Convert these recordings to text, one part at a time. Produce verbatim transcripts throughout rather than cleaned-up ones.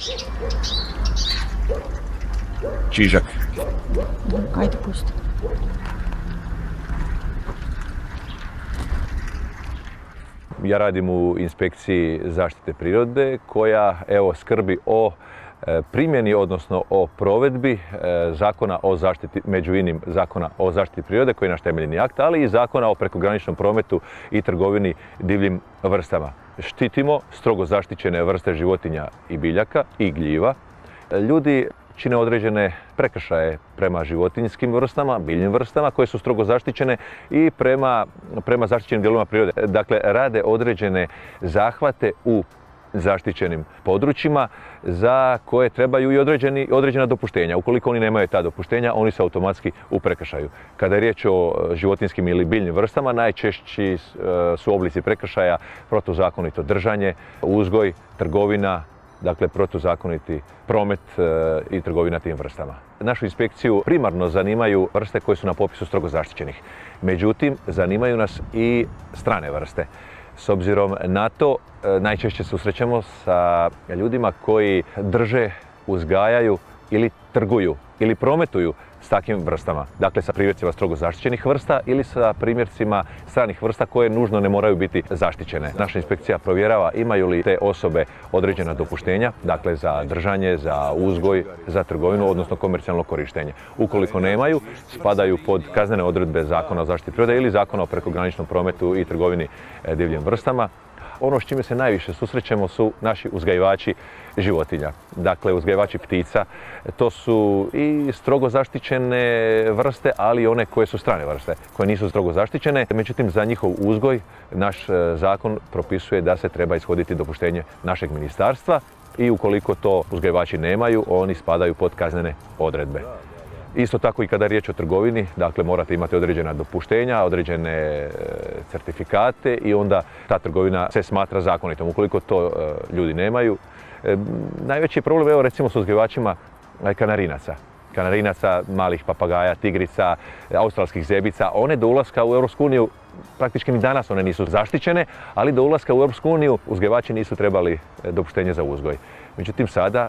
Čižak. Ajde, pusti. Ja radim u inspekciji zaštite prirode koja evo skrbi o primjeni, odnosno o provedbi zakona o zaštiti, među inim zakona o zaštiti prirode koji je naš temeljni akt, ali i zakona o prekograničnom prometu i trgovini divljim vrstama. Štitimo strogo zaštićene vrste životinja i biljaka i gljiva. Ljudi čine određene prekršaje prema životinjskim vrstama, biljnim vrstama koje su strogo zaštićene i prema, prema zaštićenim dijelovima prirode. Dakle, rade određene zahvate u zaštićenim područjima za koje trebaju i određeni, određena dopuštenja. Ukoliko oni nemaju ta dopuštenja, oni su automatski u prekršaju. Kada je riječ o životinjskim ili biljnim vrstama, najčešći su oblici prekršaja protuzakonito držanje, uzgoj, trgovina, dakle protuzakoniti promet i trgovina tim vrstama. Našu inspekciju primarno zanimaju vrste koje su na popisu strogo zaštićenih. Međutim, zanimaju nas i strane vrste. S obzirom na to, najčešće susrećemo sa ljudima koji drže, uzgajaju ili trguju ili prometuju s takvim vrstama. Dakle, sa primjercima strogo zaštićenih vrsta ili sa primjercima stranih vrsta koje nužno ne moraju biti zaštićene. Naša inspekcija provjerava imaju li te osobe određena dopuštenja, dakle za držanje, za uzgoj, za trgovinu, odnosno komercijalno korištenje. Ukoliko nemaju, spadaju pod kaznene odredbe Zakona o zaštiti prirode ili Zakona o prekograničnom prometu i trgovini divljim vrstama. Ono s čime se najviše susrećemo su naši uzgajivači životinja, dakle uzgajivači ptica. To su i strogo zaštićene vrste, ali i one koje su strane vrste, koje nisu strogo zaštićene. Međutim, za njihov uzgoj naš zakon propisuje da se treba ishoditi dopuštenje našeg ministarstva i ukoliko to uzgajivači nemaju, oni spadaju pod kaznene odredbe. Isto tako i kada je riječ o trgovini, dakle morate imati određena dopuštenja, određene certifikate i onda ta trgovina se smatra zakonitom. Ukoliko to ljudi nemaju, najveći je problem evo recimo s uzgajivačima kanarinaca. Kanarinaca, malih papagaja, tigrica, australskih zebica. One do ulaska u Europsku uniju, praktički ni danas one nisu zaštićene, ali do ulaska u Europsku uniju uzgajivači nisu trebali dopuštenje za uzgoj. Međutim, sada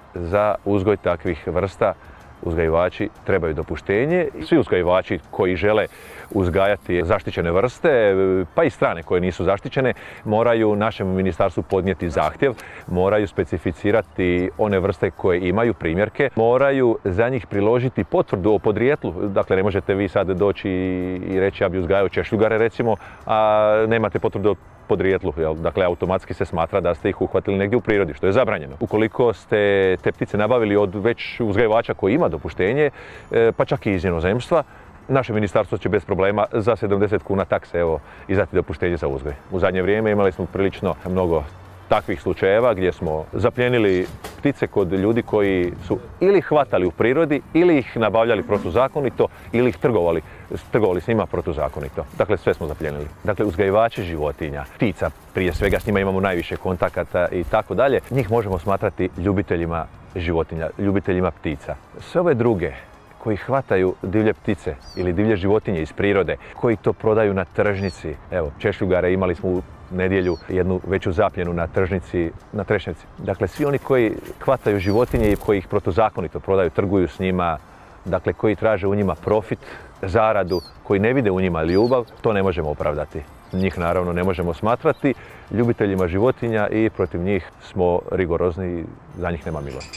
za uzgoj takvih vrsta uzgajivači trebaju dopuštenje. Svi uzgajivači koji žele uzgajati zaštićene vrste, pa i strane koje nisu zaštićene, moraju našem ministarstvu podnijeti zahtjev, moraju specificirati one vrste koje imaju primjerke, moraju za njih priložiti potvrdu o podrijetlu. Dakle, ne možete vi sad doći i reći ja bi uzgajao češljugare recimo, a nemate potvrdu o podrijetlu. Dakle, automatski se smatra da ste ih uhvatili negdje u prirodi, što je zabranjeno. Ukoliko ste te ptice nabavili od već uzgajivača koji ima dopuštenje, pa čak i iz inozemstva, naše ministarstvo će bez problema za sedamdeset kuna takse evo, izdati dopuštenje za uzgoj. U zadnje vrijeme imali smo prilično mnogo takvih slučajeva gdje smo zapljenili ptice kod ljudi koji su ili hvatali u prirodi, ili ih nabavljali protuzakonito, ili ih trgovali, trgovali s njima protuzakonito. Dakle, sve smo zapljenili. Dakle, uzgajivači životinja, ptica, prije svega s njima imamo najviše kontakata i tako dalje, njih možemo smatrati ljubiteljima životinja, ljubiteljima ptica. Sve ove druge koji hvataju divlje ptice ili divlje životinje iz prirode, koji to prodaju na tržnici. Evo, češljugare imali smo u nedjelju jednu veću zapljenu na tržnici, na Trešnjevci. Dakle, svi oni koji hvataju životinje i koji ih protuzakonito prodaju, trguju s njima, dakle, koji traže u njima profit, zaradu, koji ne vide u njima ljubav, to ne možemo opravdati. Njih naravno ne možemo smatrati ljubiteljima životinja i protiv njih smo rigorozni i za njih nema milosti.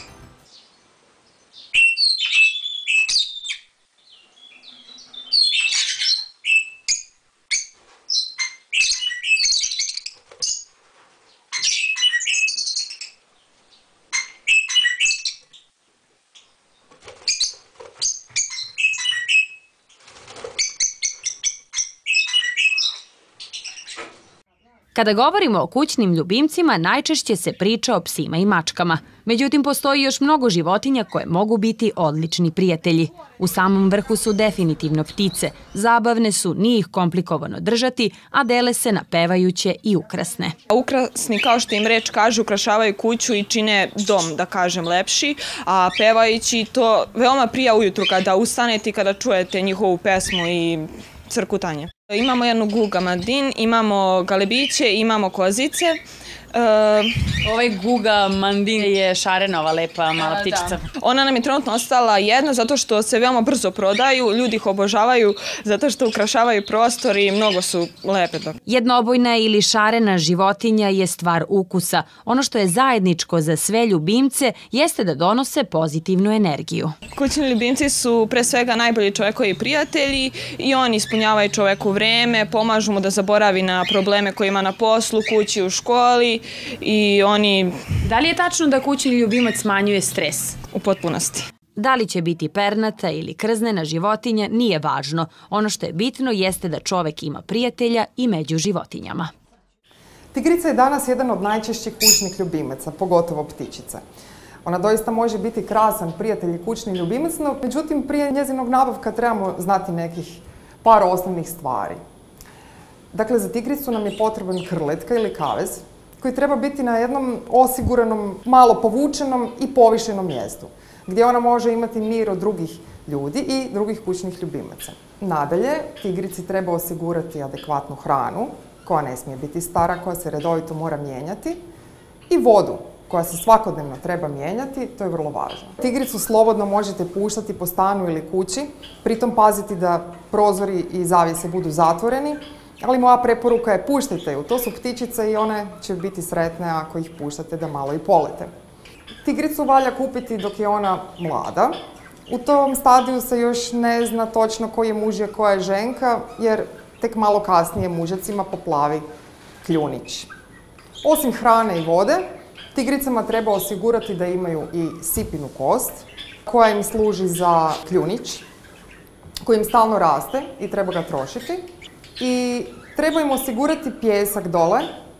Kada govorimo o kućnim ljubimcima, najčešće se priča o psima i mačkama. Međutim, postoji još mnogo životinja koje mogu biti odlični prijatelji. U samom vrhu su definitivno ptice. Zabavne su, nije ih komplikovano držati, a dele se na pevajuće i ukrasne. Ukrasni, kao što im reč kaže, ukrašavaju kuću i čine dom, da kažem, lepši, a pevajući to veoma prija ujutru kada ustanete i kada čujete njihovu pesmu i crkutanje. Imamo jednu gugamadin, imamo galebiće, imamo kozice. Ovaj Guga Mandin je šarena, ova lepa mala ptičica. Ona nam je trenutno ostala jedna zato što se veoma brzo prodaju, ljudi ih obožavaju zato što ukrašavaju prostor i mnogo su lepe. Jednobojna ili šarena životinja je stvar ukusa. Ono što je zajedničko za sve ljubimce jeste da donose pozitivnu energiju. Kućni ljubimci su pre svega najbolji čovekovi prijatelji i oni ispunjavaju čoveku vreme, pomažu mu da zaboravi na probleme koje ima na poslu, kući, u školi i oni... Da li je tačno da kućni ljubimac smanjuje stres? U potpunosti. Da li će biti pernata ili krznena životinja nije važno. Ono što je bitno jeste da čovek ima prijatelja i među životinjama. Tigrica je danas jedan od najčešćih kućnih ljubimaca, pogotovo ptičice. Ona doista može biti krasan prijatelj i kućni ljubimac, no međutim prije njezinog nabavka trebamo znati nekih par osnovnih stvari. Dakle, za tigricu nam je potreban krletka ili kavez koji treba biti na jednom osiguranom, malo povučenom i povišenom mjestu, gdje ona može imati mir od drugih ljudi i drugih kućnih ljubimaca. Nadalje, tigrici treba osigurati adekvatnu hranu, koja ne smije biti stara, koja se redovito mora mijenjati, i vodu, koja se svakodnevno treba mijenjati, to je vrlo važno. Tigricu slobodno možete puštati po stanu ili kući, pritom paziti da prozori i zavjese budu zatvoreni, ali moja preporuka je puštajte ju, to su ptičice i one će biti sretne ako ih puštate da malo i polete. Tigricu valja kupiti dok je ona mlada. U tom stadiju se još ne zna točno koji je muž i koja je ženka, jer tek malo kasnije mužacima poplavi kljunić. Osim hrane i vode, tigricama treba osigurati da imaju i sipinu kost, koja im služi za kljunić, koji im stalno raste i treba ga trošiti. I treba im osigurati pijesak dole,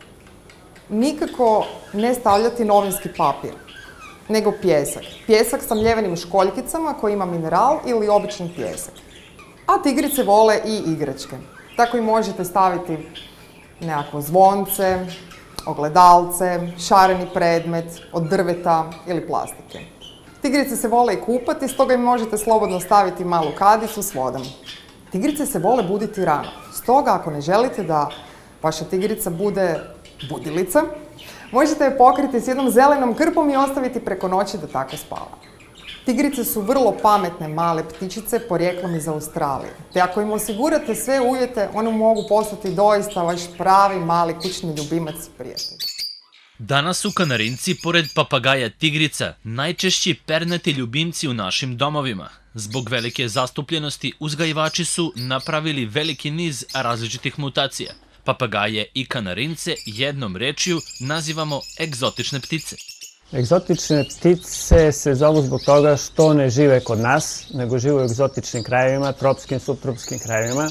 nikako ne stavljati novinski papir, nego pijesak. Pijesak sa mljevenim školjkicama koji ima mineral ili obični pijesak. A tigrice vole i igračke. Tako i možete staviti nekakvo zvonce, ogledalce, šareni predmet od drveta ili plastike. Tigrice se vole i kupati, stoga im možete slobodno staviti malu kadicu s vodom. Tigrice se vole buditi rano, stoga ako ne želite da vaša tigrica bude budilica, možete je pokriti s jednom zelenom krpom i ostaviti preko noći da tako spava. Tigrice su vrlo pametne male ptičice porijeklom iz Australije, te ako im osigurate sve uvjete, one mogu postati doista vaš pravi mali kućni ljubimac i prijatelj. Danas su kanarinci, pored papagaja tigrica, najčešći pernati ljubimci u našim domovima. Zbog velike zastupljenosti uzgajivači su napravili veliki niz različitih mutacija. Papagaje i kanarince jednom rečju nazivamo egzotične ptice. Egzotične ptice se zovu zbog toga što ne žive kod nas, nego žive u egzotičnim krajevima, tropskim, subtropskim krajevima,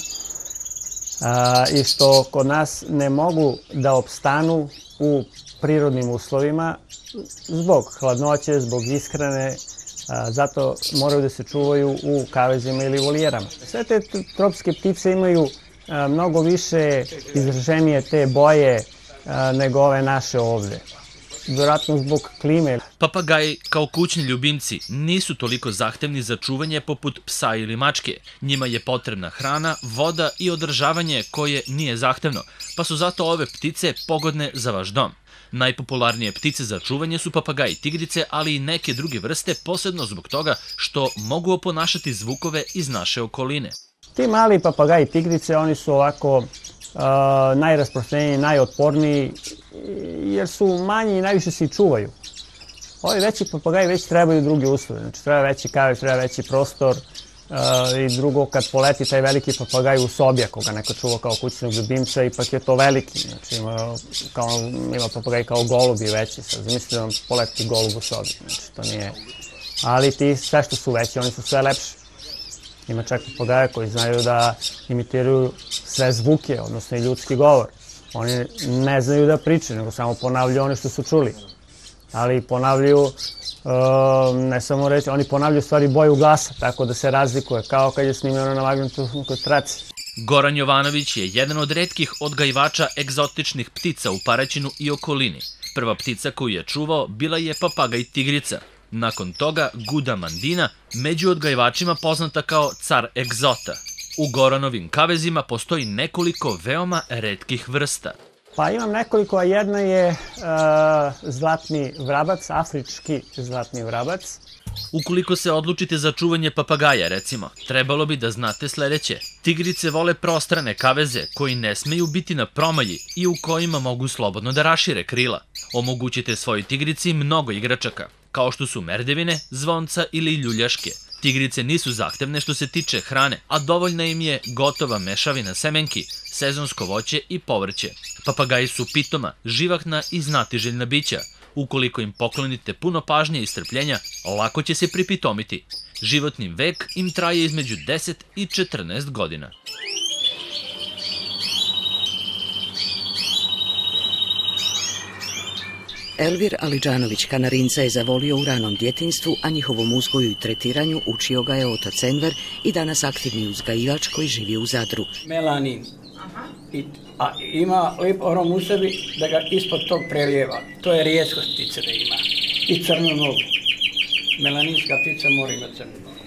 i što kod nas ne mogu da opstanu u prirodnim uslovima zbog hladnoće, zbog ishrane, zato moraju da se čuvaju u kavezima ili volijerama. Sve te tropske ptice imaju mnogo više izraženije te boje nego ove naše ovde. Vjerojatno zbog klime. Papagaji, kao kućni ljubimci, nisu toliko zahtevni za čuvanje poput psa ili mačke. Njima je potrebna hrana, voda i održavanje koje nije zahtevno, pa su zato ove ptice pogodne za vaš dom. Najpopularnije ptice za čuvanje su papagaji i tigrice, ali i neke druge vrste, posebno zbog toga što mogu oponašati zvukove iz naše okoline. Ti mali papagaji i tigrice, oni su ovako najrasprostranjeniji, najotporniji, jer su manji i najviše se i čuvaju. Ovi veći papagaji već trebaju druge uslove, znači treba veći kavez, treba veći prostor i drugo, kad poleti taj veliki papagaj u sobi, ako ga neko čuva kao kućnog ljubimca, ipak je to veliki, znači ima papagaj kao golubi veći, sad zamislite da vam poleti golub u sobi, znači to nije, ali ti sve što su veći, oni su sve lepši. Ima čak papagaja koji znaju da imitiraju sve zvuke, odnosno i ljudski govor. Oni ne znaju da pričaju, nego samo ponavljaju ono što su čuli. Ali ponavljaju, ne samo reći, oni ponavljaju stvari boju glasa, tako da se razlikuje, kao kad je snimljeno na magnetofonskom traci. Goran Jovanović je jedan od retkih odgajivača egzotičnih ptica u Paraćinu i okolini. Prva ptica koju je čuvao bila je papagaj tigrica. Nakon toga Guda Mandina, među odgajivačima poznata kao car egzota. U Goranovim kavezima postoji nekoliko veoma retkih vrsta. Pa imam nekoliko, a jedna je uh, zlatni vrabac, afrički zlatni vrabac. Ukoliko se odlučite za čuvanje papagaja, recimo, trebalo bi da znate sledeće. Tigrice vole prostrane kaveze koji ne smeju biti na promaji i u kojima mogu slobodno da rašire krila. Omogućite svojoj tigrici mnogo igračaka, kao što su merdevine, zvonca ili ljuljaške. Tigrice nisu zahtevne što se tiče hrane, a dovoljna im je gotova mešavina semenki, sezonsko voće i povrće. Papagaji su pitoma, živahna i znatiželjna bića. Ukoliko im poklonite puno pažnje i strpljenja, lako će se pripitomiti. Životni vek im traje između deset i četrnaest godina. Elvir Alidžanović Kanarinca je zavolio u ranom djetinjstvu, a njihovom uzgoju i tretiranju učio ga je otac Enver i danas aktivni uzgajivač koji živi u Zadru. Melanin. I, a ima lep arom u sebi da ga ispod tog prelijeva. To je rijetkost ptice da ima. I crnu nogu. Melaninska ptica mora imati crnu nogu.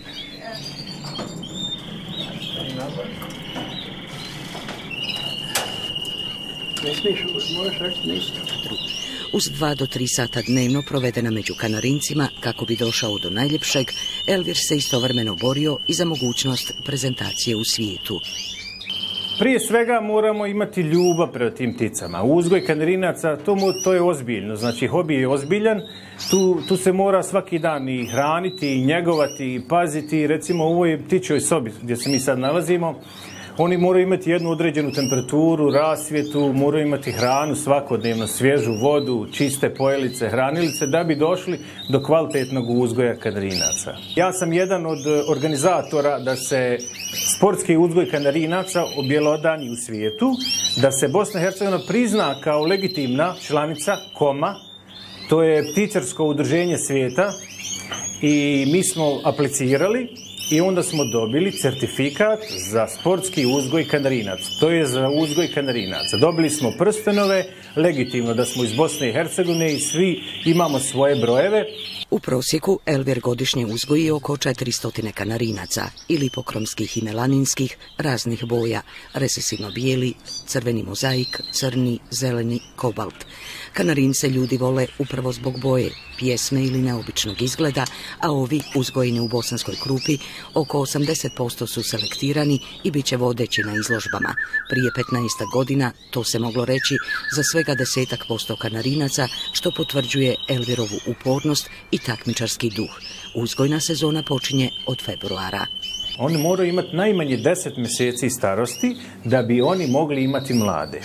Ne smiješ, možeš reći ništa. Uz dva do tri sata dnevno provedena među Kanarincima kako bi došao do najljepšeg, Elvir se istovremeno borio i za mogućnost prezentacije u svijetu. Prije svega moramo imati ljubav prema tim pticama. Uzgoj kanarinaca, to, to je ozbiljno, znači hobi je ozbiljan, tu, tu se mora svaki dan i hraniti, i njegovati, i paziti. Recimo u ovoj ptičjoj sobi gdje se mi sad nalazimo, oni moraju imati jednu određenu temperaturu, rasvjetu, moraju imati hranu svakodnevno, svježu vodu, čiste pojelice, hranilice, da bi došli do kvalitetnog uzgoja kanarinaca. Ja sam jedan od organizatora da se sportski uzgoj kanarinaca objelodani u svijetu, da se Bosna i Hercegovina prizna kao legitimna članica KOMA, to je ptičarsko udruženje svijeta, i mi smo aplicirali i onda smo dobili certifikat za sportski uzgoj kanarinaca. To je za uzgoj kanarinaca. Dobili smo prstenove, legitimno da smo iz Bosne i Hercegovine i svi imamo svoje brojeve. U prosjeku Elvir godišnje uzgoji oko četiristo kanarinaca, ili pokromskih i melaninskih, raznih boja, resesivno bijeli, crveni mozaik, crni, zeleni, kobalt. Kanarince ljudi vole upravo zbog boje, pjesme ili neobičnog izgleda, a ovi, uzgojeni u bosanskoj Krupi, oko osamdeset posto su selektirani i bit će vodeći na izložbama. Prije petnaest godina to se moglo reći za svega desetak posto kanarinaca, što potvrđuje Elvirovu upornost i takmičarski duh. Uzgojna sezona počinje od februara. Oni moraju imati najmanje deset mjeseci starosti da bi oni mogli imati mlade.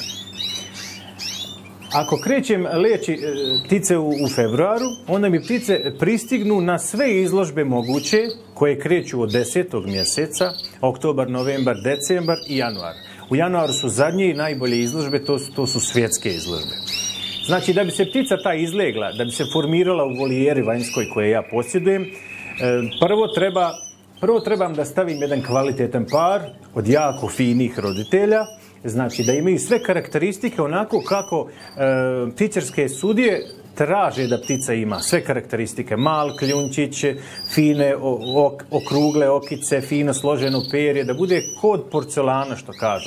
Ako krećem leći ptice u, u februaru, onda mi ptice pristignu na sve izložbe moguće koje kreću od desetog mjeseca, oktobar, novembar, decembar i januar. U januaru su zadnje i najbolje izložbe, to su, to su svjetske izložbe. Znači, da bi se ptica ta izlegla, da bi se formirala u volijeri vanjskoj koje ja posjedujem, prvo treba, prvo trebam da stavim jedan kvalitetan par od jako finih roditelja, znači da imaju sve karakteristike onako kako e, ptičarske sudije traže da ptica ima. Sve karakteristike, mal kljunčić, fine ok, okrugle okice, fino složeno perje, da bude kod porcelana, što kažu.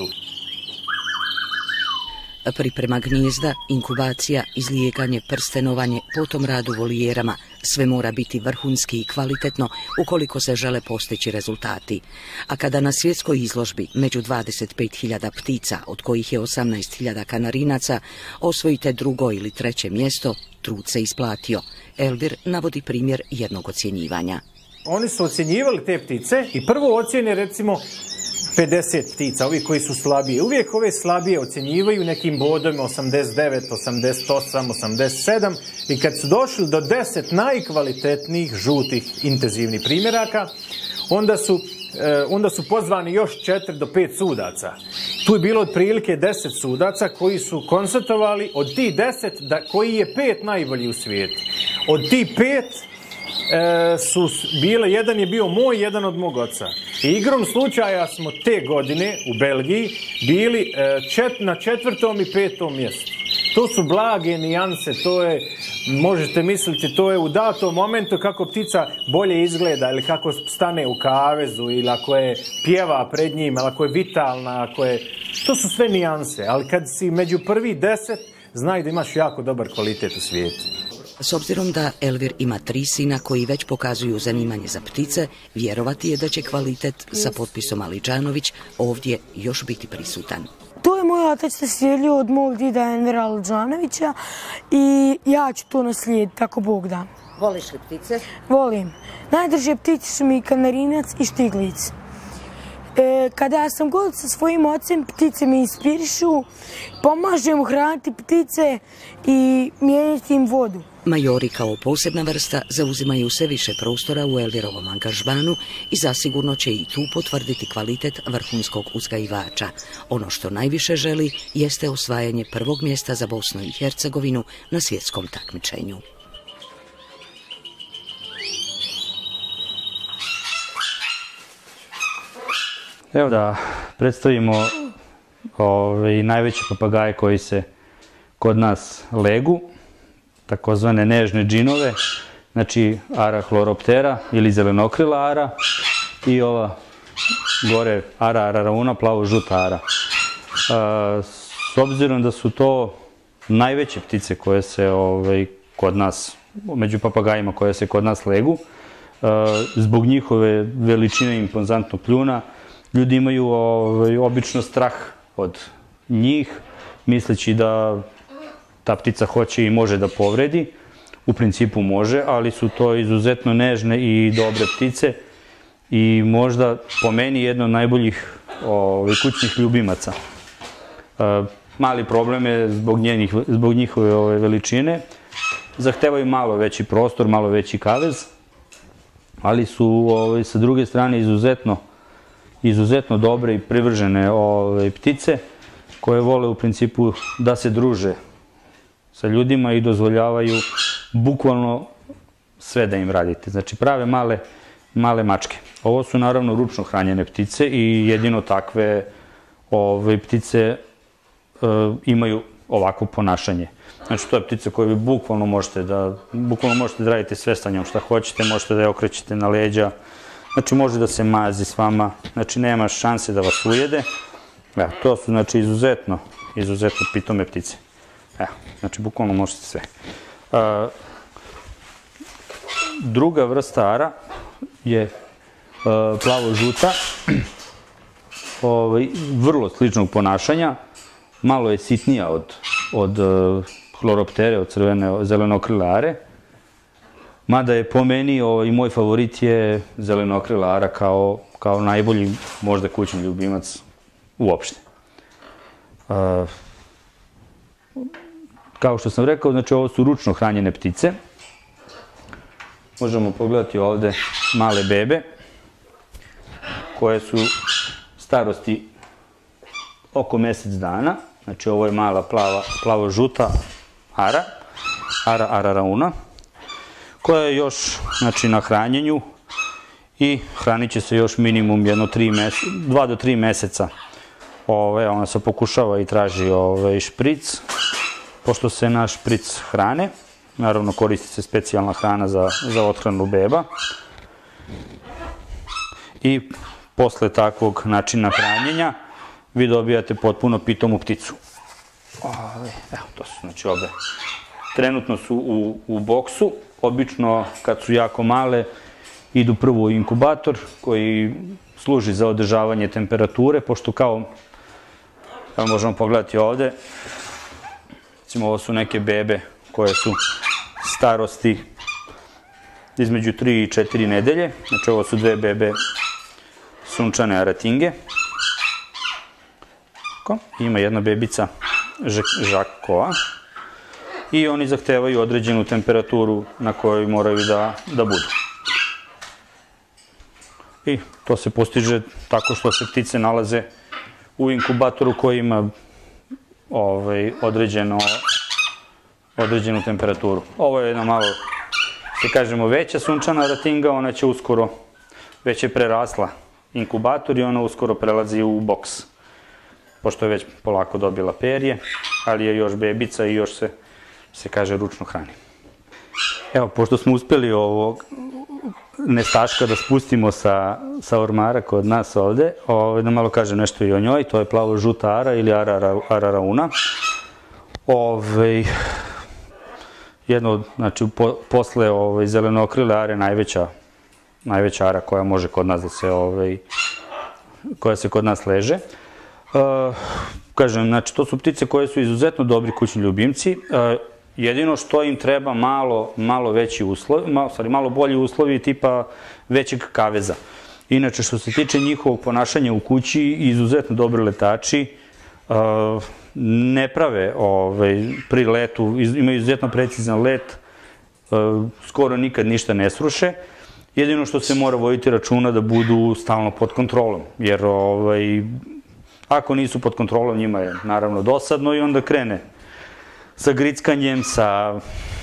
Priprema gnijezda, inkubacija, izlijeganje, prstenovanje, potom rad u volijerama, sve mora biti vrhunski i kvalitetno ukoliko se žele postići rezultati. A kada na svjetskoj izložbi među dvadeset pet hiljada ptica, od kojih je osamnaest hiljada kanarinaca, osvojite drugo ili treće mjesto, trud se isplatio. Elvir navodi primjer jednog ocjenjivanja. Oni su ocjenjivali te ptice i prvo ocjene recimo pedeset ptica, ovi koji su slabije. Uvijek ove slabije ocjenjivaju nekim bodom osamdeset devet, osamdeset osam, osamdeset sedam i kad su došli do deset najkvalitetnijih žutih intenzivnih primjeraka, onda su, eh, onda su pozvani još četiri do pet sudaca. Tu je bilo otprilike deset sudaca koji su konstatovali od tih deset da, koji je pet najbolji u svijetu. Od tih pet E, su bile, jedan je bio moj, jedan od mog oca. I igrom slučaja smo te godine u Belgiji bili e, čet, na četvrtom i petom mjestu. To su blage nijanse, to je, možete misliti, to je u datom momentu kako ptica bolje izgleda ili kako stane u kavezu ili ako je pjeva pred njim, ili ako je vitalna, ako je To su sve nijanse, ali kad si među prvi deset, znaj da imaš jako dobar kvalitet u svijetu. S obzirom da Elvir ima tri sina koji već pokazuju zanimanje za ptice, vjerovati je da će kvalitet sa potpisom Aliđanović ovdje još biti prisutan. To je moj otac naslijedio od mog dida Envera Aliđanovića i ja ću to naslijediti, tako Bog da. Voliš li ptice? Volim. Najdrže ptice su mi kanarinac i štiglic. E, kada sam god sa svojim ocem, ptice mi inspirišu, pomažem hraniti ptice i mijenjati im vodu. Majori kao posebna vrsta zauzimaju sve više prostora u Elvirovom angažmanu i zasigurno će i tu potvrditi kvalitet vrhunskog uzgajivača. Ono što najviše želi jeste osvajanje prvog mjesta za Bosnu i Hercegovinu na svjetskom takmičenju. Evo da predstavimo ove, najveće papagaje koji se kod nas legu, takozvane nežne džinove, znači ara chloroptera ili zelenokrila ara i ova gore ara ararauna, plavo-žuta ara. A, s obzirom da su to najveće ptice koje se ove, kod nas, među papagajima koje se kod nas legu, a, zbog njihove veličine i impozantnog pljuna, ljudi imaju ovaj, obično strah od njih, misleći da ta ptica hoće i može da povredi. U principu može, ali su to izuzetno nežne i dobre ptice i možda po meni jedno od najboljih ovaj, kućnih ljubimaca. E, mali problem je zbog, njenih, zbog njihove ovaj, veličine. Zahtevaju malo veći prostor, malo veći kavez, ali su ovaj, sa druge strane izuzetno izuzetno dobre i privržene ove, ptice koje vole u principu da se druže sa ljudima i dozvoljavaju bukvalno sve da im radite. Znači prave male, male mačke. Ovo su naravno ručno hranjene ptice i jedino takve ove, ptice e, imaju ovako ponašanje. Znači to je ptica koju vi bukvalno možete da, bukvalno možete da radite sve sa njom šta hoćete, možete da je okrećete na leđa. Znači može da se mazi s vama, znači nema šanse da vas ujede. Evo, to su znači izuzetno, izuzetno pitome ptice. Evo, znači bukvalno možete sve. E, druga vrsta ara je e, plavo-žuta, ovaj, vrlo sličnog ponašanja, malo je sitnija od, od e, chloroptere, od crvene zelenokrila are. Mada je po meni i moj favorit je zelenokrila ara kao, kao najbolji možda kućni ljubimac uopšte. Uh, kao što sam rekao, znači ovo su ručno hranjene ptice. Možemo pogledati ovde male bebe koje su starosti oko mjesec dana. Znači ovo je mala plava, plavo-žuta ara, ara ararauna, koja je još znači, na hranjenju i hranit će se još minimum jedno tri meseca, dva do tri meseca. Ove, ona se pokušava i traži ove, špric, pošto se na špric hrane. Naravno koristi se specijalna hrana za, za othranu beba. I posle takvog načina hranjenja vi dobijate potpuno pitomu pticu. Ove, evo, to su znači obe. Trenutno su u, u boksu. Obično, kad su jako male, idu prvo u inkubator koji služi za održavanje temperature, pošto kao, kao možemo pogledati ovde, recimo ovo su neke bebe koje su starosti između tri i četiri nedelje. Znači ovo su dve bebe sunčane aratinge. Ima jedna bebica žakova. I oni zahtevaju određenu temperaturu na kojoj moraju da, da budu. I to se postiže tako što se ptice nalaze u inkubatoru koji ima ovaj, određeno, određenu temperaturu. Ovo je jedna malo, se kažemo, veća sunčana ratinga, ona će uskoro, već je prerasla inkubator i ona uskoro prelazi u boks. Pošto je već polako dobila perje, ali je još bebica i još se se kaže ručno hrani. Evo, pošto smo uspeli ovo nestaška da spustimo sa, sa ormara kod nas ovde, ove, da malo kažem nešto i o njoj. To je plavo-žuta ara ili ara ararauna. Ove, jedno od, znači, po, posle ove, zelenokrile are najveća, najveća ara koja može kod nas da se, ove, koja se kod nas leže. E, kažem, znači, to su ptice koje su izuzetno dobri kućni ljubimci. E, jedino što im treba malo, malo veći uslovi, malo, sorry, malo bolji uslovi tipa većeg kaveza. Inače, što se tiče njihovog ponašanja u kući, izuzetno dobri letači, e, ne prave ovaj, pri letu, imaju izuzetno precizan let, skoro nikad ništa ne sruše. Jedino što se mora voditi računa da budu stalno pod kontrolom, jer ovaj, ako nisu pod kontrolom njima je naravno dosadno i onda krene sa grickanjem, sa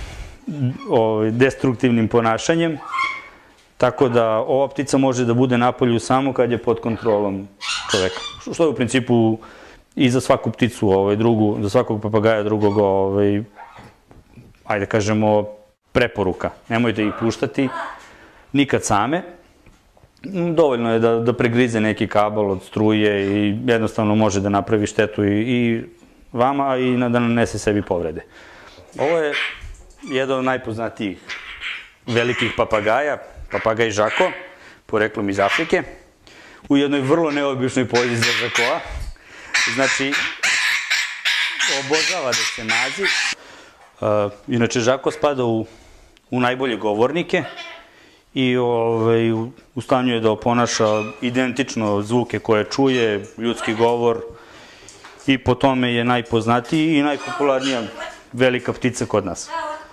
ovaj, destruktivnim ponašanjem. Tako da ova ptica može da bude na polju samo kad je pod kontrolom čoveka. Što je u principu i za svaku pticu ovaj, drugu, za svakog papagaja drugog, ovaj, ajde kažemo, preporuka. Nemojte ih puštati nikad same. Dovoljno je da, da pregrize neki kabel od struje i jednostavno može da napravi štetu i, i vama i da nanese sebi povrede. Ovo je jedan od najpoznatijih velikih papagaja, papagaj Žako, poreklom iz Afrike, u jednoj vrlo neobičnoj pozi za Žakoa. Znači, obožava da se mazi. Uh, inače, Žako spada u, u najbolje govornike i ovaj, u stanju je da oponaša identično zvuke koje čuje, ljudski govor, i po tome je najpoznatiji i najpopularnija velika ptica kod nas.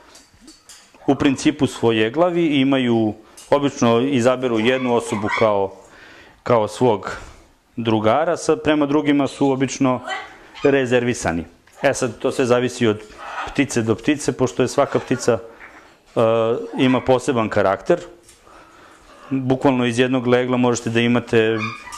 U principu svojeglavi imaju, obično izaberu jednu osobu kao, kao svog drugara, sad prema drugima su obično rezervisani. E sad, to sve zavisi od ptice do ptice, pošto je svaka ptica uh, ima poseban karakter. Bukvalno iz jednog legla možete da imate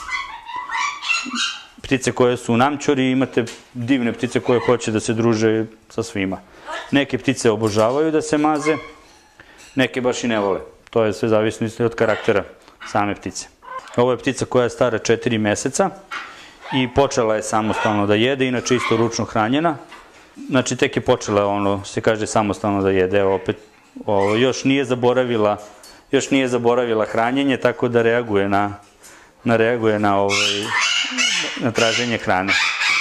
ptice koje su namćori, imate divne ptice koje hoće da se druže sa svima. Neke ptice obožavaju da se maze, neke baš i ne vole. To je sve zavisno od karaktera same ptice. Ovo je ptica koja je stara četiri meseca i počela je samostalno da jede, inače isto ručno hranjena. Znači, tek je počela, ono, se kaže, samostalno da jede. Evo, opet, ovo, još nije zaboravila, još nije zaboravila hranjenje, tako da reaguje na, na reaguje na, ovaj, na traženje hrane.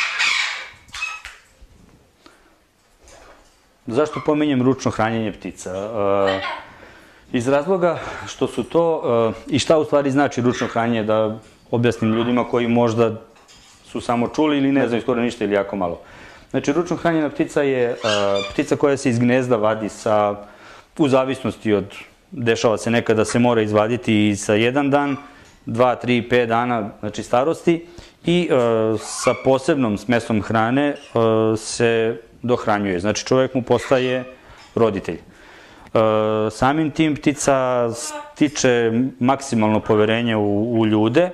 Zašto pominjem ručno hranjenje ptica? Uh, Iz razloga što su to, i šta u stvari znači ručno hranjenje, da objasnim ljudima koji možda su samo čuli ili ne znaju skoro ništa ili jako malo. Znači, ručno hranjena ptica je ptica koja se iz gnezda vadi sa, u zavisnosti od, dešava se nekada da se mora izvaditi i sa jedan dan, dva, tri, pet dana, znači starosti, i sa posebnom smesom hrane se dohranjuje. Znači, čovjek mu postaje roditelj. Samim tim ptica stiče maksimalno poverenje u, u ljude.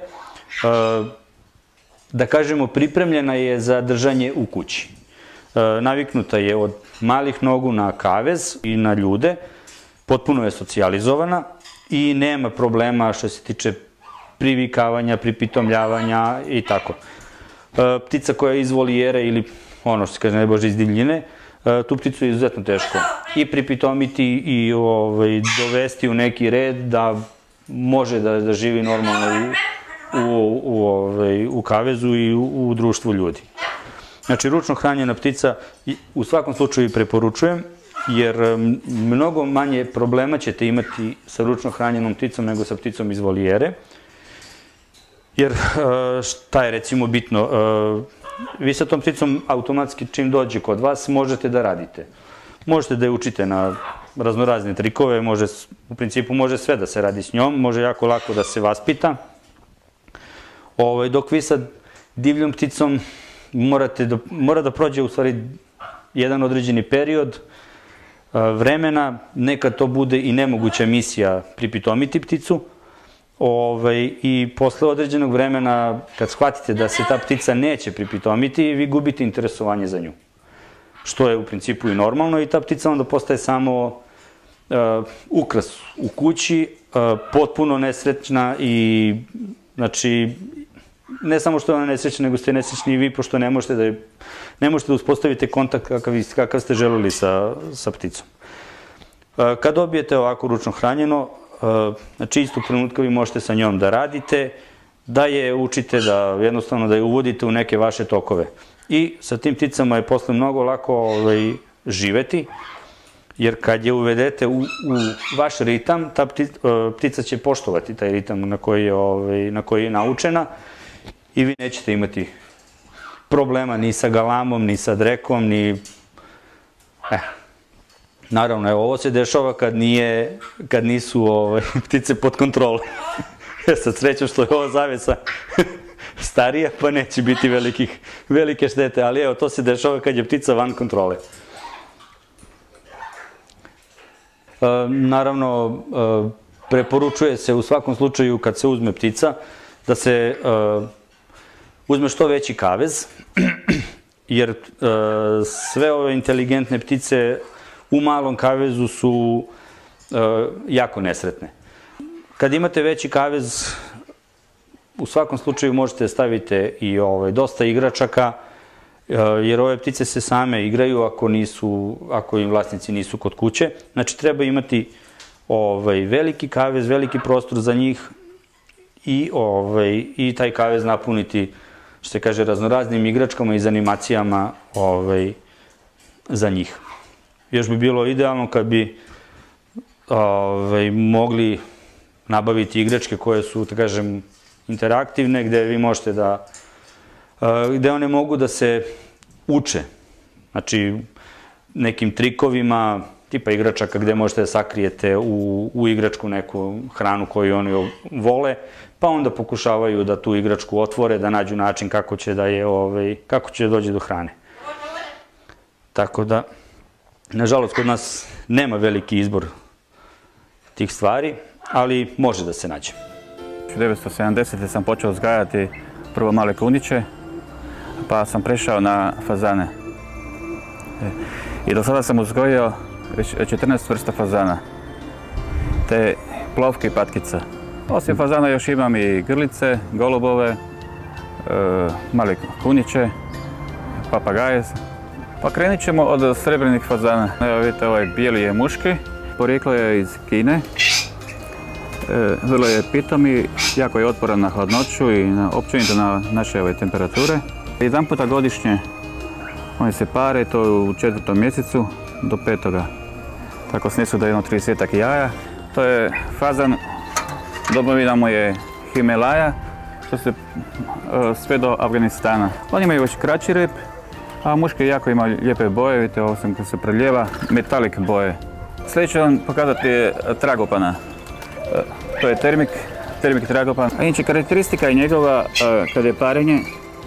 Da kažemo, pripremljena je za držanje u kući. Naviknuta je od malih nogu na kavez i na ljude, potpuno je socijalizovana i nema problema što se tiče privikavanja, pripitomljavanja i tako. Ptica koja je iz volijere ili ono što se kaže najbože iz divljine, tu pticu je izuzetno teško i pripitomiti i ovaj, dovesti u neki red da može da, da živi normalno u, u, u, ovaj, u kavezu i u, u društvu ljudi. Znači, ručno hranjena ptica u svakom slučaju preporučujem, jer mnogo manje problema ćete imati sa ručno hranjenom pticom nego sa pticom iz volijere. Jer šta je recimo bitno? Vi sa tom pticom automatski čim dođe kod vas možete da radite. Možete da je učite na raznorazne trikove, može, u principu može sve da se radi s njom, može jako lako da se vaspita. Ovaj, dok vi sa divljom pticom morate da, mora da prođe u stvari jedan određeni period vremena, nekad to bude i nemoguća misija pripitomiti pticu. Ove, i posle određenog vremena, kad shvatite da se ta ptica neće pripitomiti, vi gubite interesovanje za nju. Što je u principu i normalno i ta ptica onda postaje samo ukras u kući, potpuno nesrećna i znači ne samo što je ona nesrećna, nego ste nesrećni i vi, pošto ne možete da, ne možete da uspostavite kontakt kakav, kakav ste želeli sa, sa pticom. Kad dobijete ovako ručno hranjeno, znači istog trenutka vi možete sa njom da radite, da je učite, da jednostavno da je uvodite u neke vaše tokove. I sa tim pticama je posle mnogo lako ovaj, živeti, jer kad je uvedete u, u vaš ritam, ta ptica će poštovati taj ritam na koji je, ovaj, na koji je naučena i vi nećete imati problema ni sa galamom, ni sa drekom, ni... Eh. Naravno, evo, ovo se dešava kad, nije, kad nisu ovaj, ptice pod kontrolom. Sa srećom što je ova zavesa starija, pa neće biti velikih, velike štete, ali evo, to se dešava kad je ptica van kontrole. E, naravno, e, preporučuje se u svakom slučaju kad se uzme ptica, da se e, uzme što veći kavez, jer e, sve ove inteligentne ptice u malom kavezu su e, jako nesretne. Kad imate veći kavez, u svakom slučaju možete staviti i ovaj, dosta igračaka, e, jer ove ptice se same igraju ako, nisu, ako im vlasnici nisu kod kuće. Znači treba imati ovaj, veliki kavez, veliki prostor za njih i, ovaj, i taj kavez napuniti, što se kaže, raznoraznim igračkama i animacijama ovaj, za njih. Još bi bilo idealno kad bi ovaj, mogli nabaviti igračke koje su, da kažem, interaktivne, gde vi možete da, gde one mogu da se uče. Znači, nekim trikovima, tipa igračaka gde možete da sakrijete u, u igračku neku hranu koju oni vole, pa onda pokušavaju da tu igračku otvore, da nađu način kako će da je, ovaj, kako će da dođe do hrane. Tako da, nažalost, kod nas nema veliki izbor tih stvari, ali može da se nađe. hiljadu devetsto sedamdesete sam počeo uzgajati prvo male kuniće, pa sam prešao na fazane. I do sada sam uzgojio četrnaest vrsta fazana, te plovke i patkice. Osim fazana još imam i grlice, golubove, male kuniće, papagaje. Pa krenut ćemo od srebrnih fazana. Evo vidite, ovaj bijeli je muški, porijeklo je iz Kine. E, vrlo je pitom i jako je otporan na hladnoću i na, općenito na naše ove temperature. Jedan puta godišnje oni se pare, to u četvrtom mjesecu do petoga. Tako snesu da jedno tridesetak jaja. To je fazan, domovina mu je Himalaja, to se e, sve do Afganistana. Oni imaju već kraći rep, a muški jako ima lijepe boje, vidite, ovo sam kad se preljeva, metalik boje. Sljedeće ću vam pokazati tragopana. To je termik, termik tragopan. A inače, karakteristika je njegova, kad je parenje,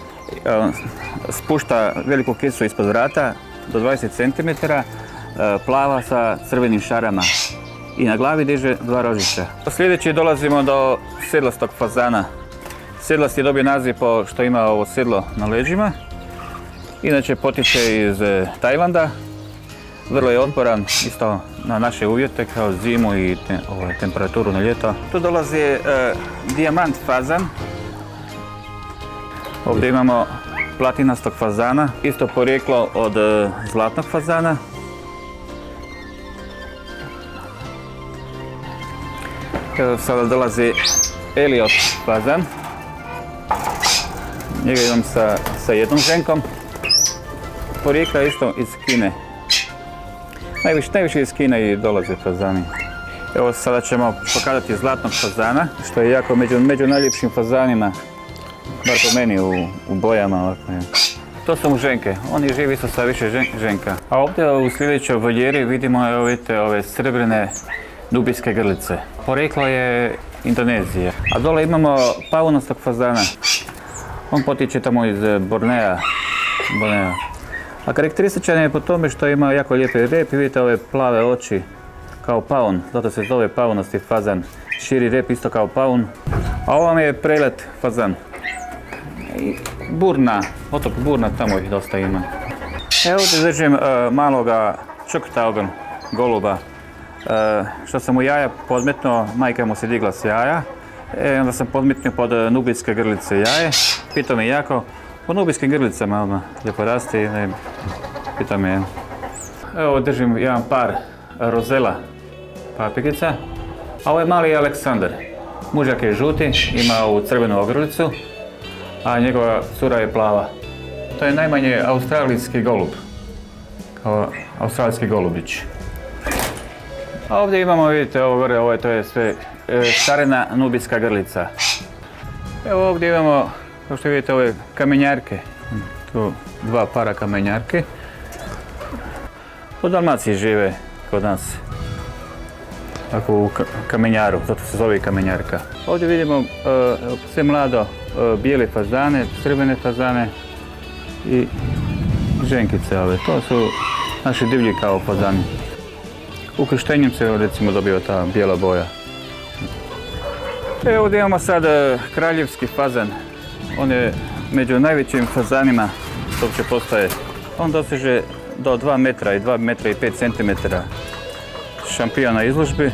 spušta veliku kesu ispod vrata do dvadeset centimetara, plava sa crvenim šarama i na glavi diže dva rožića. Sljedeći dolazimo do sedlastog fazana. Sedlast je dobio naziv po što ima ovo sedlo na leđima. Inače potiče iz Tajlanda. Vrlo je otporan isto na naše uvjete kao zimu i te, ovaj, temperaturu na ljeto. Tu dolazi e, dijamant fazan. Ovdje imamo platinastog fazana, isto porijeklo od e, zlatnog fazana. Evo sada dolazi Eliot fazan. Njega imam sa, sa jednom ženkom. Porijekla isto iz Kine. Najviše, najviše iz Kine i dolaze fazani. Evo sada ćemo pokazati zlatnog fazana, što je jako među, među najljepšim fazanima, bar po meni u, u bojama. Ovako, ja. To su mu ženke, oni živi isto sa više žen, ženka. A ovdje u sljedećoj voljeri vidimo, evo vidite, ove srebrne dubijske grlice. Porijeklo je Indonezije. A dole imamo paunastog fazana. On potiče tamo iz Bornea. Bornea. A karakterističan je po tome što ima jako lijepi rep i vidite ove plave oči kao paun, zato se zove paunasti fazan. Širi rep isto kao paun. A ovo je prelet fazan. I burna, otok Burna, tamo ih dosta ima. Evo ovdje držim uh, maloga čoktaugan goluba. Što sam mu jaja podmetnuo, majka mu se digla s jaja. E, onda sam podmetnuo pod nubijske grlice jaje. Pitao me jako, po nubijskim grlicama odmah lijepo rasti. Ne, pitao me, evo držim jedan par rozela paprikica. A ovo je mali Aleksandar. Mužak je žuti, ima ovu crvenu ogrlicu, a njegova cura je plava. To je najmanje australijski golub, kao australijski golubić. A ovdje imamo, vidite, ovo gore, ovo je, to je sve e, šarena nubijska grlica. Evo ovdje imamo, kao što vidite, ove kamenjarke. Tu dva para kamenjarke. U Dalmaciji žive kod nas. Tako u kamenjaru, zato se zove i kamenjarka. Ovdje vidimo uh, sve mlado uh, bijele fazane, crvene fazane i ženkice ove. To su naši divlji kao fazani. Ukrštenjem se recimo dobio ta bijela boja. E, ovdje imamo sad uh, kraljevski fazan. On je među najvećim fazanima što uopće postoje. On doseže do dva metra i dva metra i pet centimetara. Šampion na izložbi.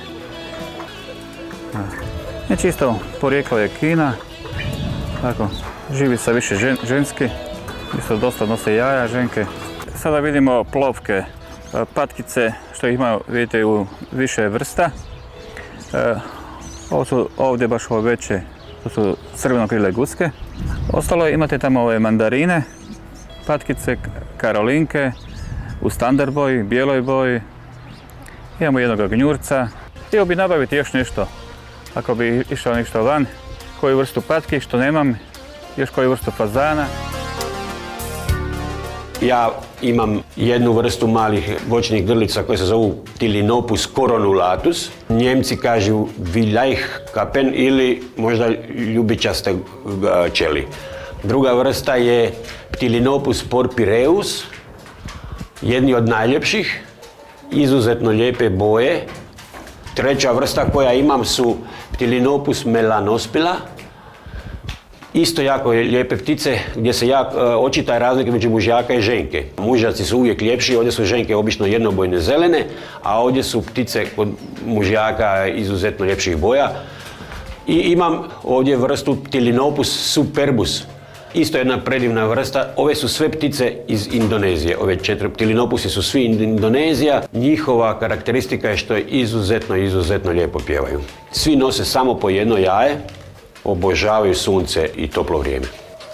Je čisto porijeklo je Kina. Tako, živi sa više žen, ženski. Isto dosta nose jaja ženke. Sada vidimo plovke, patkice što ih ima, vidite, u više vrsta. E, ovo su ovdje baš ove veće, to su crvenokrile guske. Ostalo imate tamo ove mandarine, patkice, karolinke, u standard boji, bijeloj boji. Imamo jednog gnjurca. Htio bi nabaviti još nešto, ako bi išao nešto van, koju vrstu patki, što nemam, još koju vrstu fazana. Ja imam jednu vrstu malih voćnih grlica koje se zovu Tilinopus coronulatus. Njemci kažu Vileichkapen ili možda ljubičaste ćeli. Druga vrsta je Ptilinopus porphyreus, jedni od najljepših, izuzetno lijepe boje. Treća vrsta koja imam su Ptilinopus melanospila. Isto jako lijepe ptice gdje se jak, očita razlika među mužjaka i ženke. Mužjaci su uvijek ljepši, ovdje su ženke obično jednobojne zelene, a ovdje su ptice kod mužjaka izuzetno ljepših boja. I imam ovdje vrstu Ptilinopus superbus. Isto jedna predivna vrsta. Ove su sve ptice iz Indonezije. Ove četiri Ptilinopusi su svi Indonezija. Njihova karakteristika je što je izuzetno, izuzetno lijepo pjevaju. Svi nose samo po jedno jaje, obožavaju sunce i toplo vrijeme.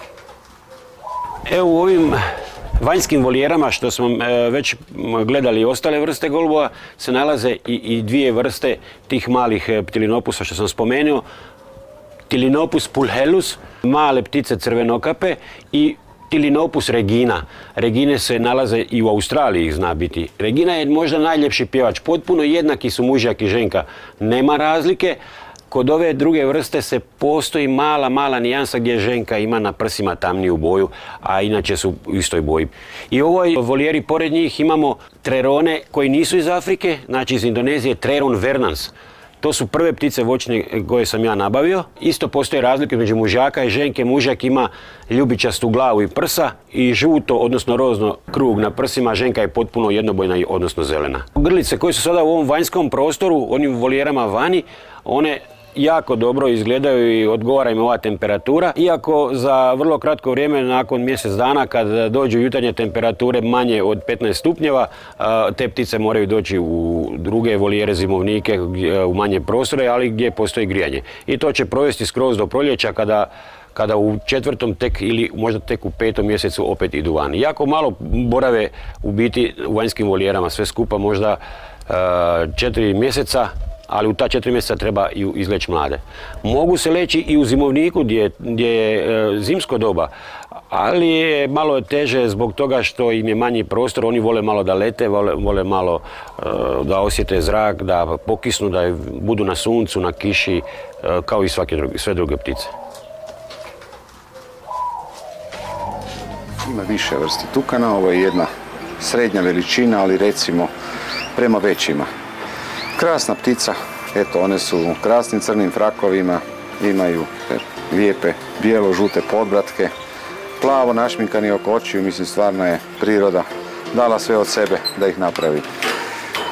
Evo u ovim vanjskim volijerama što smo e, već gledali ostale vrste golubova se nalaze i, i dvije vrste tih malih ptilinopusa što sam spomenuo. Tilinopus pulhelus, male ptice crvenokape i Tilinopus regina. Regine se nalaze i u Australiji, zna biti. Regina je možda najljepši pjevač, potpuno jednaki su mužjak i ženka, nema razlike. Kod ove druge vrste se postoji mala, mala nijansa gdje ženka ima na prsima tamniju boju, a inače su u istoj boji. I u ovoj volijeri pored njih imamo trerone koji nisu iz Afrike, znači iz Indonezije, Treron vernans. To su prve ptice voćne koje sam ja nabavio. Isto postoje razlike među mužjaka i ženke. Mužjak ima ljubičastu glavu i prsa i žuto, odnosno rozno krug na prsima, ženka je potpuno jednobojna, odnosno zelena. Grlice koje su sada u ovom vanjskom prostoru, onim volijerama vani, one jako dobro izgledaju i odgovara im ova temperatura. Iako za vrlo kratko vrijeme, nakon mjesec dana, kad dođu jutarnje temperature manje od petnaest stupnjeva, te ptice moraju doći u druge volijere, zimovnike, u manje prostore, ali gdje postoji grijanje. I to će provesti skroz do proljeća kada kada u četvrtom tek ili možda tek u petom mjesecu opet idu van. Jako malo borave u biti u vanjskim volijerama, sve skupa možda četiri mjeseca, ali u ta četiri mjeseca treba i izleći mlade. Mogu se leći i u zimovniku gdje, gdje je e, zimsko doba, ali je malo teže zbog toga što im je manji prostor, oni vole malo da lete, vole, vole malo e, da osjete zrak, da pokisnu, da budu na suncu, na kiši, e, kao i svake druge, sve druge ptice. Ima više vrsti tukana, ovo je jedna srednja veličina, ali recimo prema većima. Krasna ptica, eto one su u krasnim crnim frakovima, imaju lijepe bijelo-žute podbratke, plavo našminkani oko očiju, mislim stvarno je priroda dala sve od sebe da ih napravi.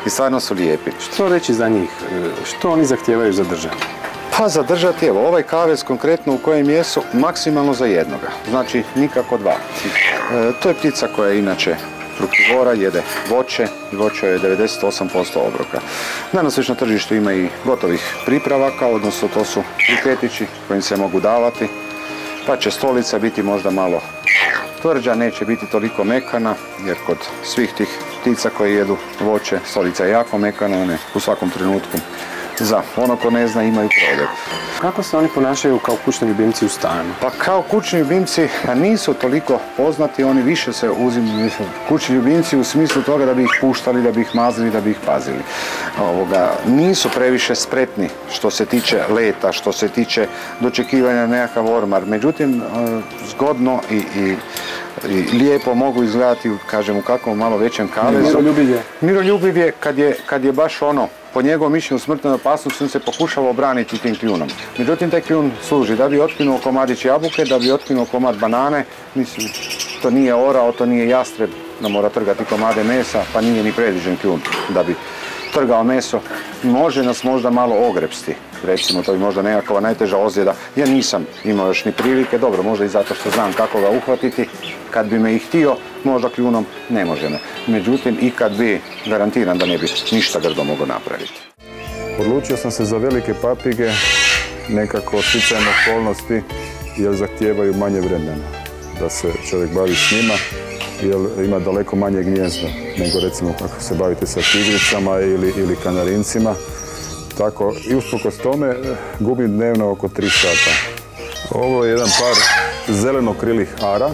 i stvarno su lijepi. Što reći za njih? Što oni zahtijevaju za držanje? Pa zadržati, evo, ovaj kavez konkretno u kojem jesu, maksimalno za jednoga, znači nikako dva. E, to je ptica koja je inače fruktivora, jede voće i voće je devedeset osam posto obroka. Danas već na tržištu ima i gotovih pripravaka, odnosno to su briketići kojim se mogu davati, pa će stolica biti možda malo tvrđa, neće biti toliko mekana, jer kod svih tih ptica koje jedu voće, stolica je jako mekana, one u svakom trenutku za ono ko ne zna imaju prodor. Kako se oni ponašaju kao kućni ljubimci u stanu? Pa kao kućni ljubimci nisu toliko poznati, oni više se uzimaju kućni ljubimci u smislu toga da bi ih puštali, da bi ih mazili, da bi ih pazili. Ovoga, nisu previše spretni što se tiče leta, što se tiče dočekivanja nekakav ormar. Međutim, zgodno i, i i lijepo mogu izgledati, kažem, u kakvom malo većem kavezu. Miroljubiv je. Miroljubiv je kad je, kad je baš ono, po njegovom mišljenju smrtnoj opasnosti, on se pokušava obraniti tim kljunom. Međutim, taj kljun služi da bi otkinuo komadić jabuke, da bi otkinuo komad banane. Mislim, to nije orao, to nije jastreb da mora trgati komade mesa, pa nije ni predviđen kljun da bi trgao meso. Može nas možda malo ogrepsti, recimo, to je možda nekakva najteža ozljeda. Ja nisam imao još ni prilike, dobro, možda i zato što znam kako ga uhvatiti. Kad bi me i htio, možda kljunom ne može me. Međutim, i kad bi, garantiram da ne bi ništa grdo mogao napraviti. Odlučio sam se za velike papige, nekako sticajem okolnosti, jer zahtijevaju manje vremena da se čovjek bavi s njima, jer ima daleko manje gnijezda nego recimo kako se bavite sa tigricama ili, ili kanarincima. Tako, i usprkos tome gubim dnevno oko tri sata. Ovo je jedan par zelenokrilih ara.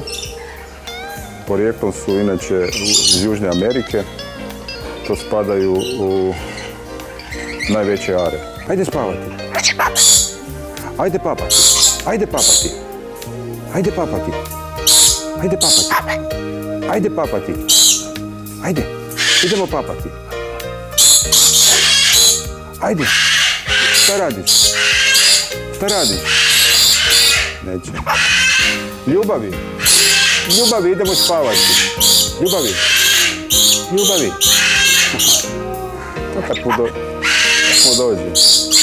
Porijeklom su inače iz Južne Amerike. To spadaju u najveće are. Ajde spavati. Ajde papati. Ajde papati. Ajde papati. Ajde papati. Ajde papati. Ajde. Idemo papati. Ajde. Šta radiš? Šta radiš? Neće. Ljubavi. Ljubavi, idemo spavati. Ljubavi. Ljubavi. To kad mu, do, kad mu dođe.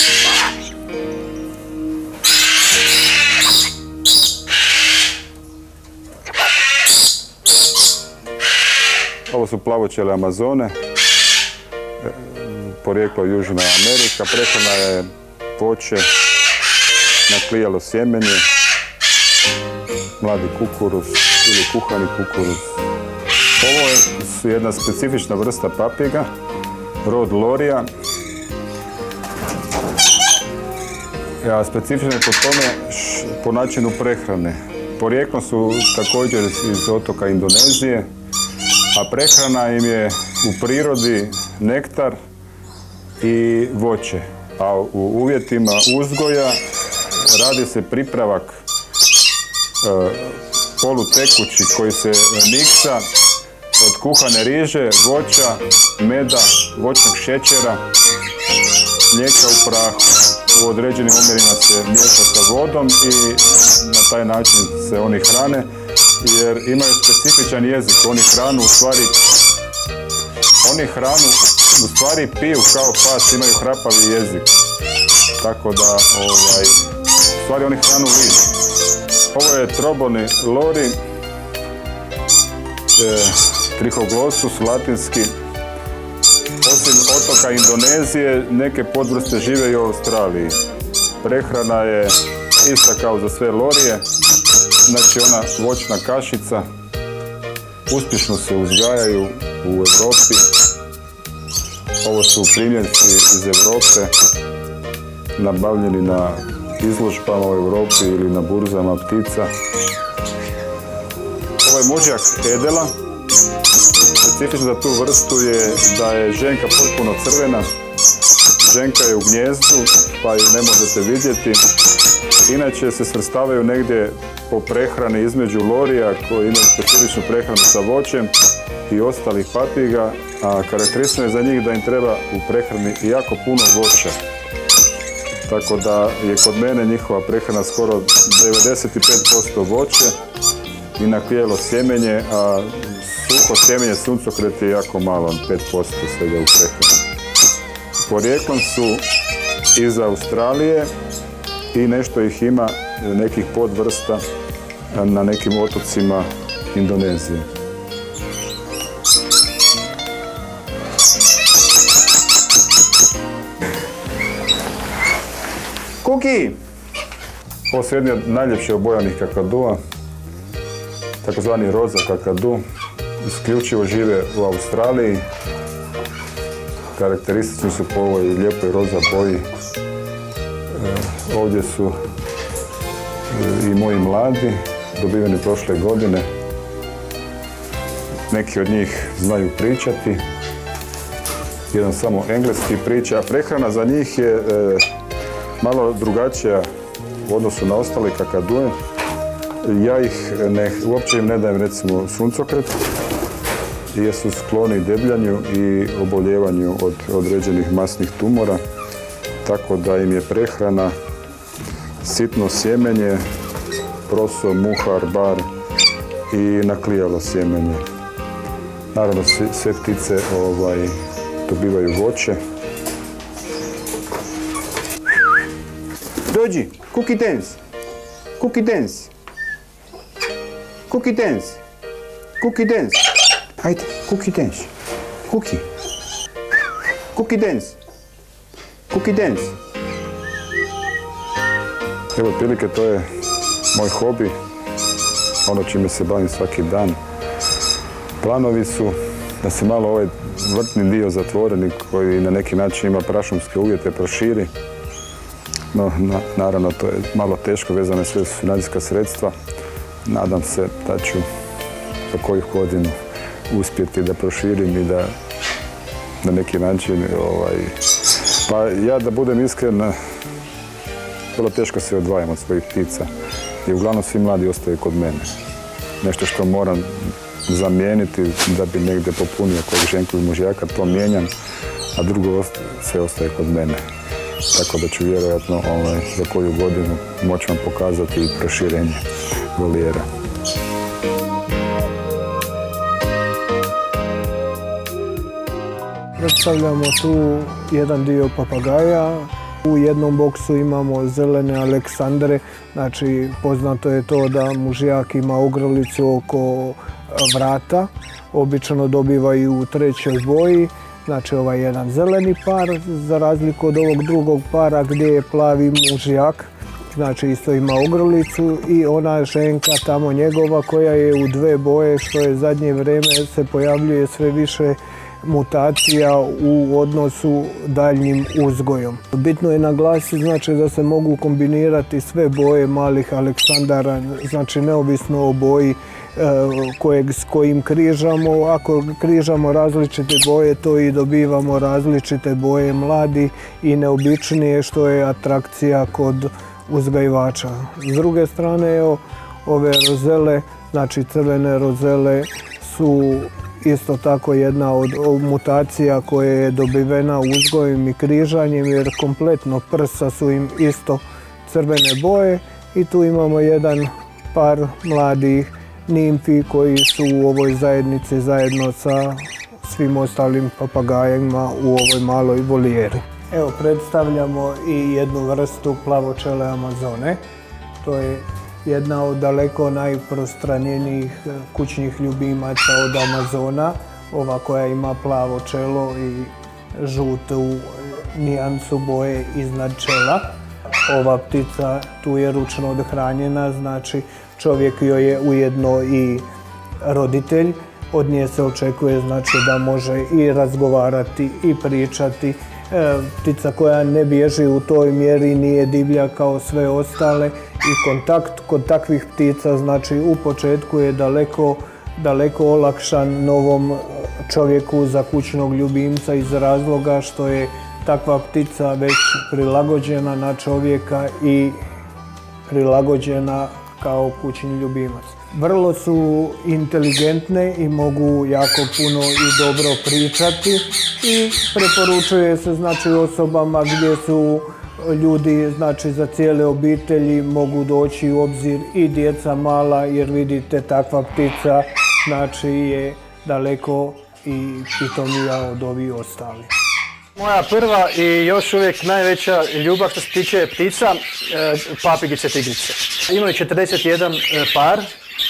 Ovo su plavoćele Amazone. Porijeklo Južna Amerika. Prehrana je voće, naklijalo sjemenje, mladi kukuruz ili kuhani kukuruz. Ovo je jedna specifična vrsta papiga, rod lorija. Ja, specifična je po tome, po načinu prehrane. Porijeklom su također iz otoka Indonezije, a prehrana im je u prirodi nektar i voće. A u uvjetima uzgoja radi se pripravak e, polutekući koji se miksa od kuhane riže, voća, meda, voćnog šećera, mlijeka u prahu. U određenim omjerima se miješa sa vodom i na taj način se oni hrane, jer imaju specifičan jezik. Oni hranu u stvari, oni hranu u stvari piju kao pas, imaju hrapavi jezik. Tako da, ovaj, u stvari oni hranu ližu. Ovo je troboni lori, e, Trichoglossus latinski. Osim otoka Indonezije, neke podvrste žive i u Australiji. Prehrana je ista kao za sve lorije, znači ona voćna kašica. Uspješno se uzgajaju u Europi. Ovo su primjerci iz Europe, nabavljeni na izložbama u Europi ili na burzama ptica. Ovo je mužjak edela. Specifično za tu vrstu je da je ženka potpuno crvena. Ženka je u gnijezdu, pa ju ne možete vidjeti. Inače se svrstavaju negdje po prehrani između lorija koji imaju specifičnu prehranu sa voćem i ostalih papiga, a karakteristično je za njih da im treba u prehrani jako puno voća. Tako da je kod mene njihova prehrana skoro devedeset pet posto voće i naklijelo sjemenje, a suho sjemenje suncokret je jako malo, pet posto svega u prehrani. Porijeklom su iz Australije i nešto ih ima, nekih podvrsta na nekim otocima Indonezije. Kuki! Ovo su jedni od najljepših obojanih kakadua, takozvani roza kakadu. Isključivo žive u Australiji. Karakteristični su po ovoj lijepoj roza boji. E, ovdje su e, i moji mladi, dobiveni prošle godine. Neki od njih znaju pričati. Jedan samo engleski priča, a prehrana za njih je e, malo drugačija u odnosu na ostale kakadue. Ja ih ne, uopće im ne dajem recimo suncokret jer su skloni debljanju i oboljevanju od određenih masnih tumora, tako da im je prehrana sitno sjemenje, proso, muhar, bar i naklijalo sjemenje. Naravno sve ptice ovaj, dobivaju voće. Dođi, cookie dance, cookie dance, cookie dance, cookie dance. Ajde, cookie dance, cookie, cookie dance, cookie dance. Evo, otprilike to je moj hobi, ono čime se bavim svaki dan. Planovi su da se malo ovaj vrtni dio zatvoreni koji na neki način ima prašumske uvjete proširi. No, na, naravno, to je malo teško, vezano je sve su financijska sredstva. Nadam se da ću za koju godinu uspjeti da proširim i da na neki način, ovaj, pa ja da budem iskren, vrlo teško se odvajam od svojih ptica i uglavnom svi mladi ostaju kod mene. Nešto što moram zamijeniti da bi negdje popunio kojeg ženku ili mužjaka, to mijenjam, a drugo sve ostaje kod mene. Tako da ću vjerojatno ovaj, za koju godinu moći vam pokazati i proširenje volijera. Predstavljamo tu jedan dio papagaja. U jednom boksu imamo zelene aleksandre, znači poznato je to da mužjak ima ogrlicu oko vrata, obično dobivaju u trećoj boji. Znači ovaj jedan zeleni par, za razliku od ovog drugog para gdje je plavi mužjak, znači isto ima ogrlicu, i ona ženka tamo njegova koja je u dve boje, što je zadnje vrijeme se pojavljuje sve više mutacija u odnosu daljnjim uzgojom. Bitno je naglasiti, znači, da se mogu kombinirati sve boje malih aleksandara, znači neovisno o boji kojeg, s kojim križamo. Ako križamo različite boje, to i dobivamo različite boje mladi i neobičnije, što je atrakcija kod uzgajivača. S druge strane, evo, ove rozele, znači crvene rozele, su isto tako jedna od mutacija koja je dobivena uzgojem i križanjem, jer kompletno prsa su im isto crvene boje, i tu imamo jedan par mladih nimfi koji su u ovoj zajednici zajedno sa svim ostalim papagajima u ovoj maloj volijeri. Evo, predstavljamo i jednu vrstu plavočele Amazone. To je jedna od daleko najprostranjenijih kućnih ljubimaca od Amazona, ova koja ima plavo čelo i žutu nijansu boje iznad čela. Ova ptica tu je ručno odhranjena, znači čovjek joj je ujedno i roditelj. Od nje se očekuje, znači, da može i razgovarati i pričati. E, ptica koja ne bježi u toj mjeri, nije divlja kao sve ostale, i kontakt kod takvih ptica, znači, u početku je daleko, daleko olakšan novom čovjeku za kućnog ljubimca, iz razloga što je takva ptica već prilagođena na čovjeka i prilagođena kao kućni ljubimac. Vrlo su inteligentne i mogu jako puno i dobro pričati, i preporučuje se, znači, osobama gdje su ljudi, znači, za cijele obitelji, mogu doći u obzir i djeca mala, jer vidite, takva ptica, znači, je daleko i pitomija od ovih ostali. Moja prva i još uvijek najveća ljubav što se tiče ptica, papigice tigrice. Imaju četrdeset jedan par,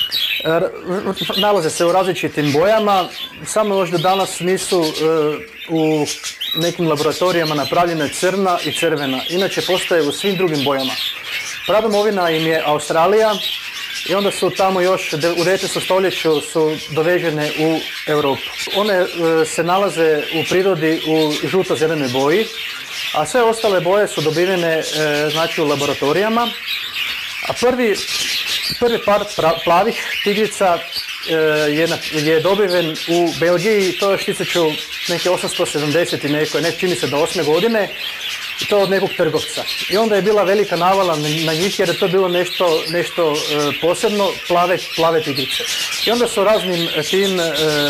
nalaze se u različitim bojama, samo još do danas nisu u nekim laboratorijama napravljena crna i crvena, inače postoje u svim drugim bojama. Pradomovina im je Australija i onda su tamo još u devetnaestom stoljeću su dovežene u Europu. One se nalaze u prirodi u žuto-zelenoj boji, a sve ostale boje su dobivene znači, u laboratorijama. A prvi, prvi par plavih tigrica je, je dobiven u Belgiji, to je tisuću osamsto sedamdeset i neko, ne čini se do osme godine, i to od nekog trgovca. I onda je bila velika navala na njih jer je to bilo nešto, nešto posebno, plave, plave tigrice. I onda su raznim tim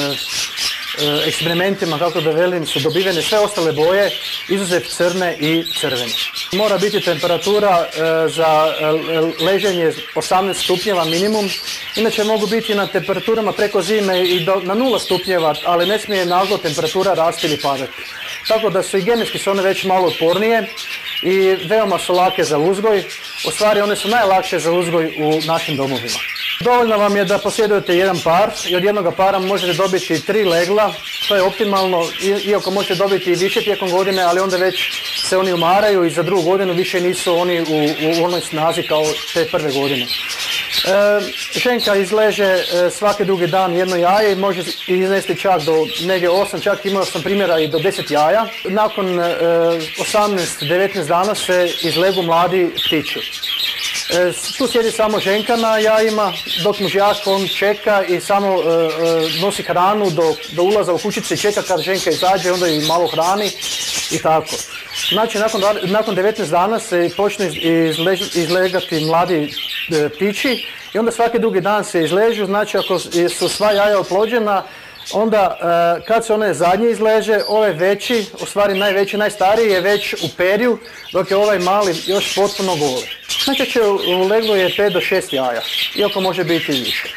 eksperimentima, kako da velim, su dobivene sve ostale boje, izuzev crne i crvene. Mora biti temperatura za leženje osamnaest stupnjeva minimum, inače mogu biti na temperaturama preko zime i do, na nula stupnjeva, ali ne smije naglo temperatura rasti ili padati. Tako da su i genetski su one već malo otpornije i veoma su lake za uzgoj. U stvari one su najlakše za uzgoj u našim domovima. Dovoljno vam je da posjedujete jedan par i od jednog para možete dobiti tri legla, to je optimalno, iako možete dobiti i više tijekom godine, ali onda već se oni umaraju i za drugu godinu više nisu oni u, u onoj snazi kao te prve godine. E, ženka izleže e, svaki drugi dan jedno jaje i može iznesti čak do negdje osam, čak imao sam primjera i do deset jaja. Nakon e, osamnaest do devetnaest dana se izlegu mladi ptići. E, tu sjedi samo ženka na jajima, dok mužjak on čeka i samo e, e, nosi hranu do, do ulaza u kućice i čeka kad ženka izađe, onda i malo hrani i tako. Znači, nakon, nakon devetnaest dana se počne izlež, izlegati mladi e, ptići i onda svaki drugi dan se izležu, znači ako su sva jaja oplođena, onda e, kad se one zadnje izleže, ovaj veći, u stvari najveći, najstariji je već u perju, dok je ovaj mali još potpuno goli. Najčešće u leglu je pet do šest jaja, iako može biti i više.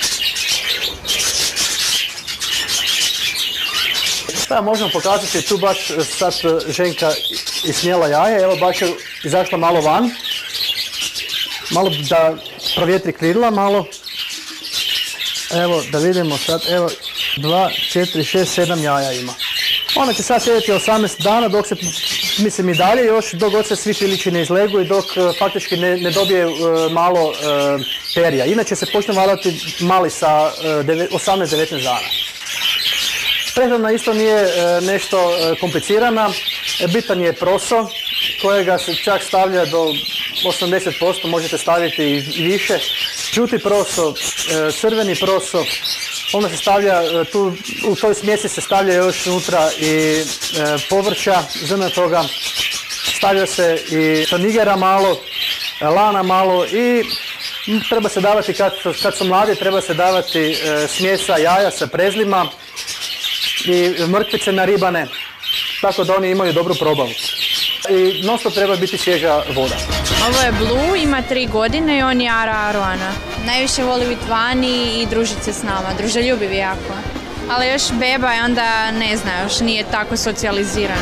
Sada možemo pokazati, tu baš sad ženka isnijela jaje, evo baš je izašla malo van, malo da provjetri krila, malo. Evo da vidimo sad, evo dva, četiri, šest, sedam jaja ima. Ona će sad sjediti osamnaest dana dok se, mislim i dalje još, dok god se svi krilići ne izlegu i dok faktički ne, ne dobije uh, malo uh, perja. Inače se počne valati mali sa uh, osamnaest do devetnaest dana. Prehrana isto nije uh, nešto uh, komplicirana, bitan je proso kojega se čak stavlja do osamdeset posto, možete staviti i više. Žuti proso, uh, crveni proso, onda se stavlja, tu, u toj smjesi se stavlja još unutra i e, povrća, zrna toga, stavlja se i tonigera malo, lana malo i treba se davati, kad, kad su mladi, treba se davati e, smjesa jaja sa prezlima i mrkvice naribane, tako da oni imaju dobru probavu. I non stop treba biti svježa voda. Ovo je Blue, ima tri godine i on je Ara Aroana. Najviše voli biti vani i družiti se s nama, druželjubiv jako. Ali još beba i onda ne zna, još nije tako socijaliziran.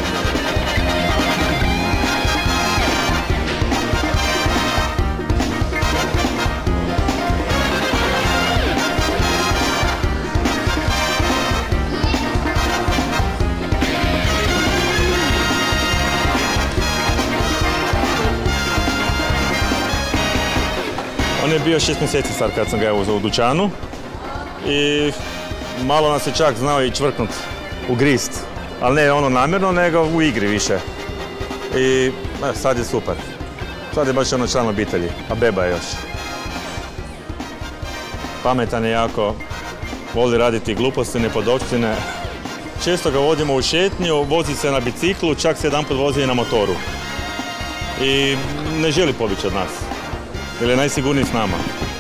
On je bio šest mjeseci star kad sam ga uzeo u dućanu i malo nas je čak znao i čvrknut u grist, ali ne ono namjerno, nego u igri više. I e, sad je super. Sad je baš ono član obitelji, a beba je još. Pametan je jako, voli raditi gluposti, nepodopštine. Često ga vodimo u šetnju, vozi se na biciklu, čak se jedanput vozi i na motoru. I ne želi pobjeći od nas. Jer je najsigurniji s nama.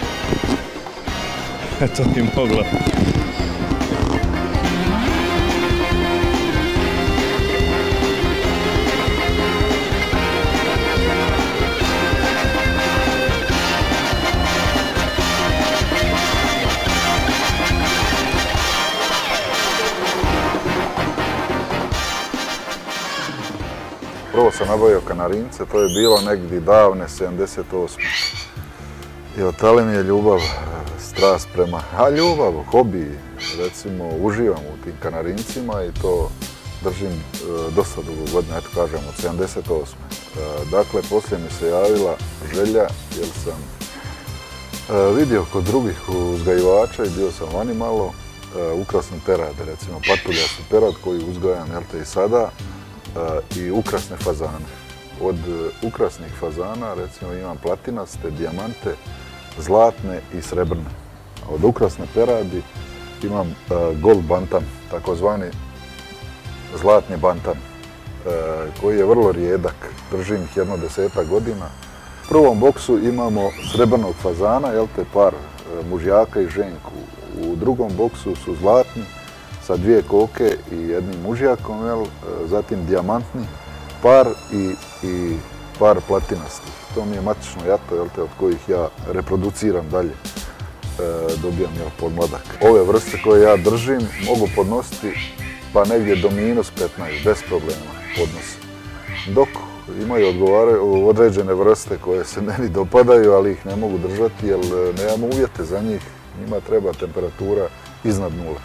To bi moglo. prvo sam nabavio kanarince, to je bilo negdje davne sedamdeset osme. I od tada mi je ljubav, strast prema, a ljubav, hobi, recimo, uživam u tim kanarincima i to držim e, dosta dugo godina, eto kažem, od sedamdeset osme. E, dakle, poslije mi se javila želja, jer sam e, vidio kod drugih uzgajivača i bio sam vani malo, e, ukrasne perade, recimo patuljasti perad koji uzgajam, jel te i sada, e, i ukrasne fazane. Od ukrasnih fazana, recimo, imam platinaste, dijamante, zlatne i srebrne. A od ukrasne peradi imam uh, gold bantam, takozvani zlatni bantam, uh, koji je vrlo rijedak, držim ih jedno desetak godina. U prvom boksu imamo srebrnog fazana, jel te, par uh, mužjaka i ženku. U drugom boksu su zlatni sa dvije koke i jednim mužjakom, jel, uh, zatim dijamantni par i, i par platinastih. To mi je matično jato, jel te, od kojih ja reproduciram dalje. E, dobijam jel podmladak. Ove vrste koje ja držim mogu podnositi pa negdje do minus petnaest, bez problema podnose. Dok imaju odgovaraju određene vrste koje se meni dopadaju, ali ih ne mogu držati jer nemamo uvjete za njih. Njima treba temperatura iznad nule.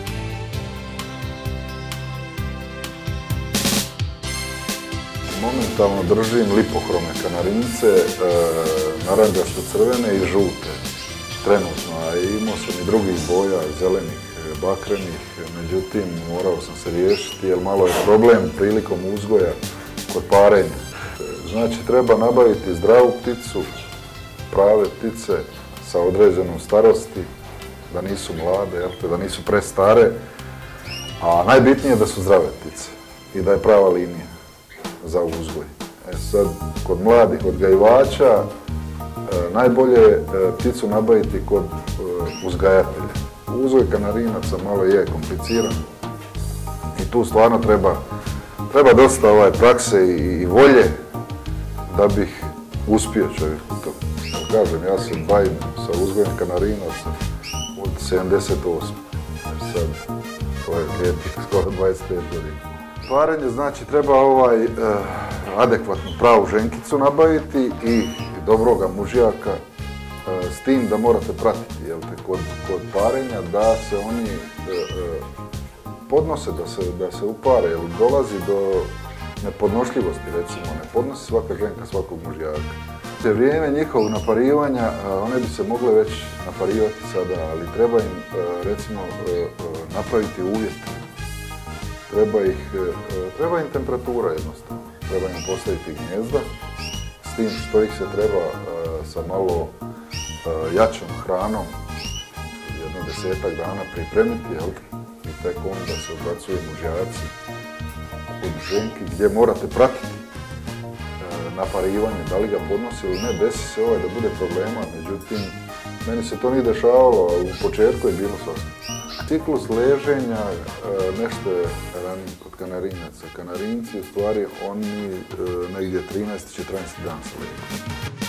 Momentalno držim lipohrome kanarince, e, naranđasto crvene i žute, trenutno, a imao sam i drugih boja, zelenih, bakrenih, međutim morao sam se riješiti jer malo je problem prilikom uzgoja kod parenja. Znači treba nabaviti zdravu pticu, prave ptice sa određenom starosti, da nisu mlade, jel te, da nisu prestare, a najbitnije je da su zdrave ptice i da je prava linija za uzgoj. E sad, kod mladih odgajivača e, najbolje je e, pticu nabaviti kod e, uzgajatelja. Uzgoj kanarinaca malo je kompliciran i tu stvarno treba, treba dosta ovaj, prakse i, i volje da bih uspio čovjek u tom. Kažem, ja se bavim sa uzgojem kanarinaca od sedamdeset osme. Sad, to je lijepih, skoro dvadeset pet godina. Parenje znači treba ovaj, eh, adekvatnu pravu ženkicu nabaviti i dobroga mužjaka, eh, s tim da morate pratiti, jel te, kod, kod parenja da se oni eh, podnose, da se, da se upare, jer dolazi do nepodnošljivosti, recimo, ne podnosi svaka ženka svakog mužjaka. Za vrijeme njihovog naparivanja, one bi se mogle već naparivati sada, ali treba im, recimo, napraviti uvjete. Treba, ih, treba im temperatura jednostavno, treba im postaviti gnjezda, s tim što ih se treba sa malo jačom hranom, jedno desetak dana pripremiti, jel? I tek onda se odbacuju mužjaci od ženki gdje morate pratiti naparivanje, da li ga podnosi ili ne, desi se ovaj da bude problema, međutim, meni se to nije dešavalo, a u početku je bilo sasvim. Ciklus leženja nešto je ranije kod kanarinaca. Kanarinci, u stvari, oni negdje trinaesti do četrnaesti dan se ležu.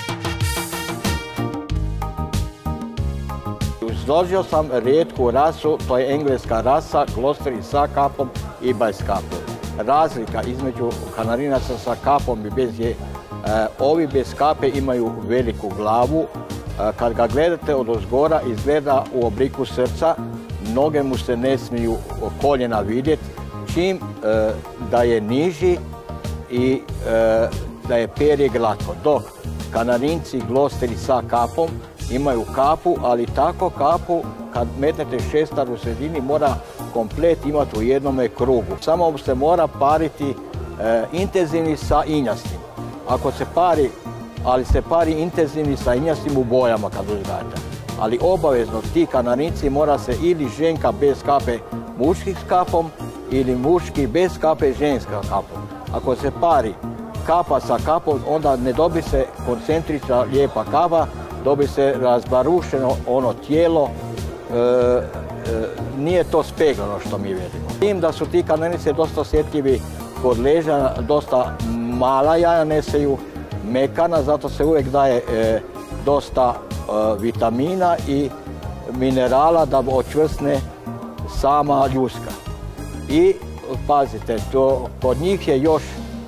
Izložio sam rijetku rasu, to je engleska rasa, glosteri sa kapom i bez kapom. Razlika između kanarinaca sa kapom i bez je, ovi bez kape imaju veliku glavu. Kad ga gledate od ozgora, izgleda u obliku srca, noge mu se ne smiju koljena vidjeti, čim da je niži i da je perje glatko. Dok kanarinci, glosteri sa kapom imaju kapu, ali tako kapu kad metnete šestar u sredini mora komplet imati u jednome krugu. Samo se mora pariti e, intenzivni sa injastim. Ako se pari, ali se pari intenzivni sa injastim u bojama kad uzgajate. Ali obavezno ti kanarinci mora se ili ženka bez kape muški s kapom ili muški bez kape ženska kapom. Ako se pari kapa sa kapom, onda ne dobi se koncentrična lijepa kava, dobi se razbarušeno ono tijelo, e, e, nije to speglano što mi vidimo. Tim da su ti kanarinice dosta osjetljivi kod leža, dosta mala jaja neseju, mekana, zato se uvijek daje e, dosta e, vitamina i minerala da očvrsne sama ljuska. I pazite, to, kod njih je još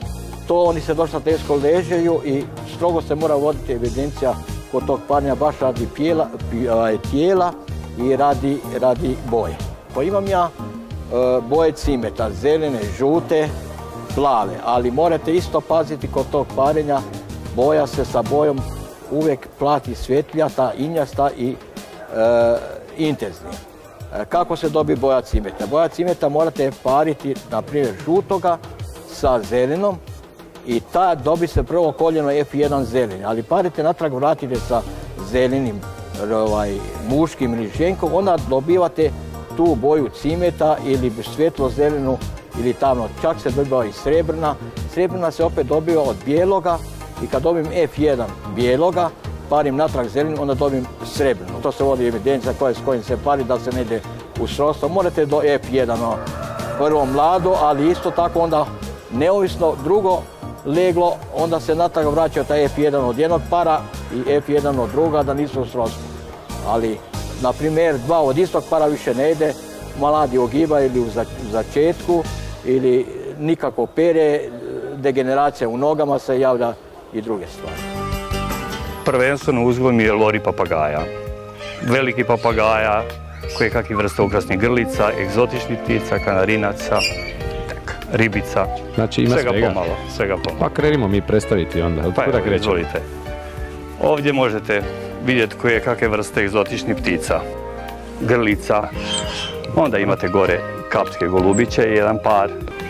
to oni se dosta teško ležeju i strogo se mora voditi evidencija kod tog parenja baš radi pijela, tijela i radi, radi boje. Pa imam ja e, boje cimeta, zelene, žute, plave, ali morate isto paziti kod tog parenja, boja se sa bojom uvijek plati svjetljata, injasta i e, intenznija. E, kako se dobije boja cimeta? Boja cimeta morate pariti, na primjer, žutoga sa zelenom i ta dobi se prvo koljeno F jedan zeleni, ali parite natrag, vratite sa zelenim ovaj, muškim riženkom, onda dobivate tu boju cimeta ili svjetlo zelenu ili tamno. Čak se dobiva i srebrna. Srebrna se opet dobiva od bijeloga i kad dobijem F jedan bijeloga, parim natrag zelenu, onda dobijem srebrnu. To se vodi evidencija koja s kojim se pari da se ne ide u srodstvo. Morate do F jedan no, prvo mlado, ali isto tako onda neovisno drugo leglo, onda se natrag vraća taj F jedan od jednog para i F jedan od druga da nisu u srodstvu. Ali, na primjer, dva od istog para više ne ide, mladi ogiba ili u začetku ili nikako pere, degeneracija u nogama se javlja i druge stvari. Prvenstveno uzgoj mi je lori papagaja. Veliki papagaja, koje kakve vrste ukrasnih grlica, egzotičnih ptica, kanarinaca, ribica. Znači ima svega? Svega pomalo, svega pomalo. Pa krenimo mi predstaviti onda. Pa evo, izvolite. Ovdje možete vidjeti koje kakve vrste egzotičnih ptica, grlica. Onda imate gore kapske golubiće, jedan par.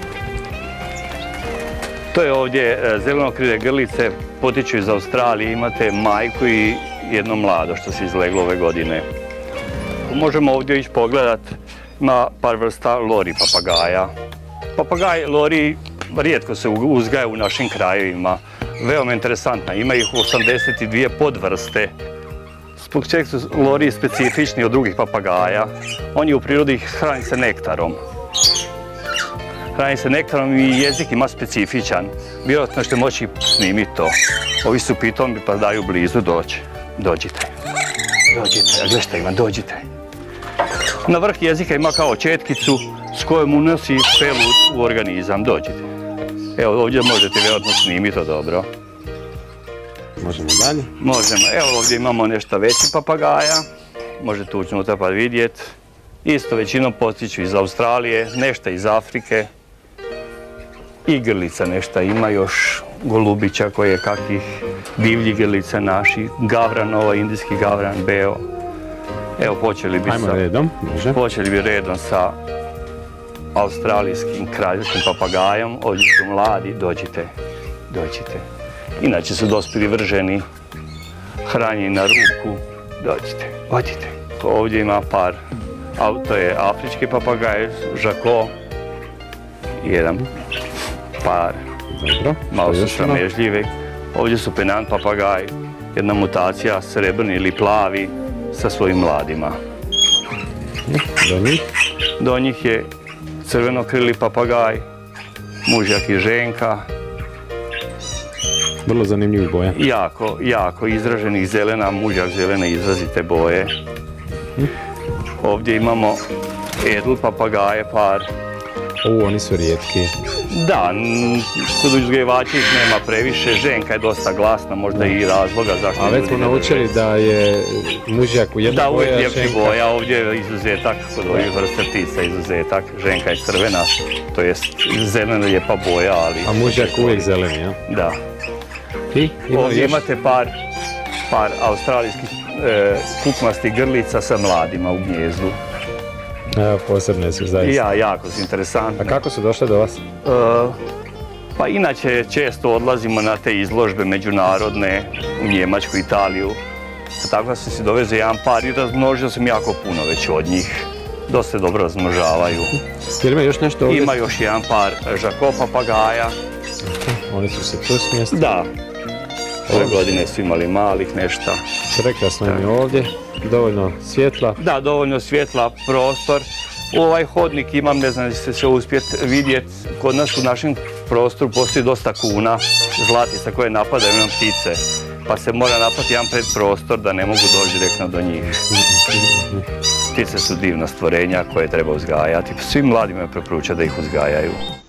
To je ovdje zelenokrile grlice, potiču iz Australije, imate majku i jedno mlado što se izleglo ove godine. Možemo ovdje ići pogledat, ima par vrsta lori papagaja. Papagaj lori rijetko se uzgaja u našim krajevima, veoma interesantna, ima ih osamdeset dvije podvrste. Zbog čega su lori specifični od drugih papagaja, oni u prirodi hrani se nektarom. Hrani se nektarom i jezik ima specifičan, vjerojatno ćete moći snimiti to. Ovi su pitomi pa daju blizu doći. Dođite, dođite, gledajte ima, dođite. Na vrh jezika ima kao četkicu s kojom unosi pelu u organizam, dođite. Evo ovdje možete vjerojatno snimiti to dobro. Možemo dalje? Možemo. Evo ovdje imamo nešto veći papagaja. Možete ući unutra pa vidjeti. Isto većinom postiću iz Australije, nešto iz Afrike. I grlica nešto ima još, golubića koje kakvih divlji grlica naši, gavranova, indijski gavran, beo. Evo počeli bi, Ajmo redom, može. Počeli bi redom sa australijskim kraljevskim papagajom. Ovdje su mladi, dođite, dođite. Inače su dospjeli vrženi, hranjeni na ruku, dođite, dođite. Ovdje ima par, to je afrički papagaj, žako, jedan par, dobro, malo su sramežljivi. Ovdje su penant papagaj, jedna mutacija, srebrni ili plavi, sa svojim mladima. Do njih? Do njih je crvenokrili papagaj, mužjak i ženka. Vrlo zanimljivih boja. Jako, jako izraženih zelena, mužjak zelene izrazite boje. Ovdje imamo edl papagaje par. U, oni su rijetki. Da, kod uzgajivača ih nema previše, ženka je dosta glasna, možda i razloga zašto... A već smo naučili da je mužjak u jedna boja, da, uvijek ljepši boja, ovdje je izuzetak, kod ovih vrste ptica izuzetak, ženka je crvena, to je zelena lijepa boja, ali... A mužjak uvijek zeleni, ja? Da. I? Ovdje imate par, par australijskih e, kukmastih grlica sa mladima u gnjezdu. Evo, posebne su zaista. Ja, jako su interesantne. A kako su došle do vas? E, pa inače često odlazimo na te izložbe međunarodne u Njemačku, Italiju. Tako da sam si dovezao jedan par i razmnožio sam jako puno već od njih. Dosta dobro razmnožavaju. Jer ima još nešto ovdje? Ima još jedan par žako papagaja. Oni su se tu smjestili? Da. Ove godine su imali malih nešto. Prekrasno im je ovdje, dovoljno svjetla. Da, dovoljno svjetla, prostor. U ovaj hodnik imam, ne znam da ćete se uspjeti vidjeti, kod nas u našem prostoru postoji dosta kuna, zlatica koje napadaju nam ptice. Pa se mora napati jedan predprostor da ne mogu doći direktno do njih. Ptice su divna stvorenja koje treba uzgajati. Svim mladima je preporuča da ih uzgajaju.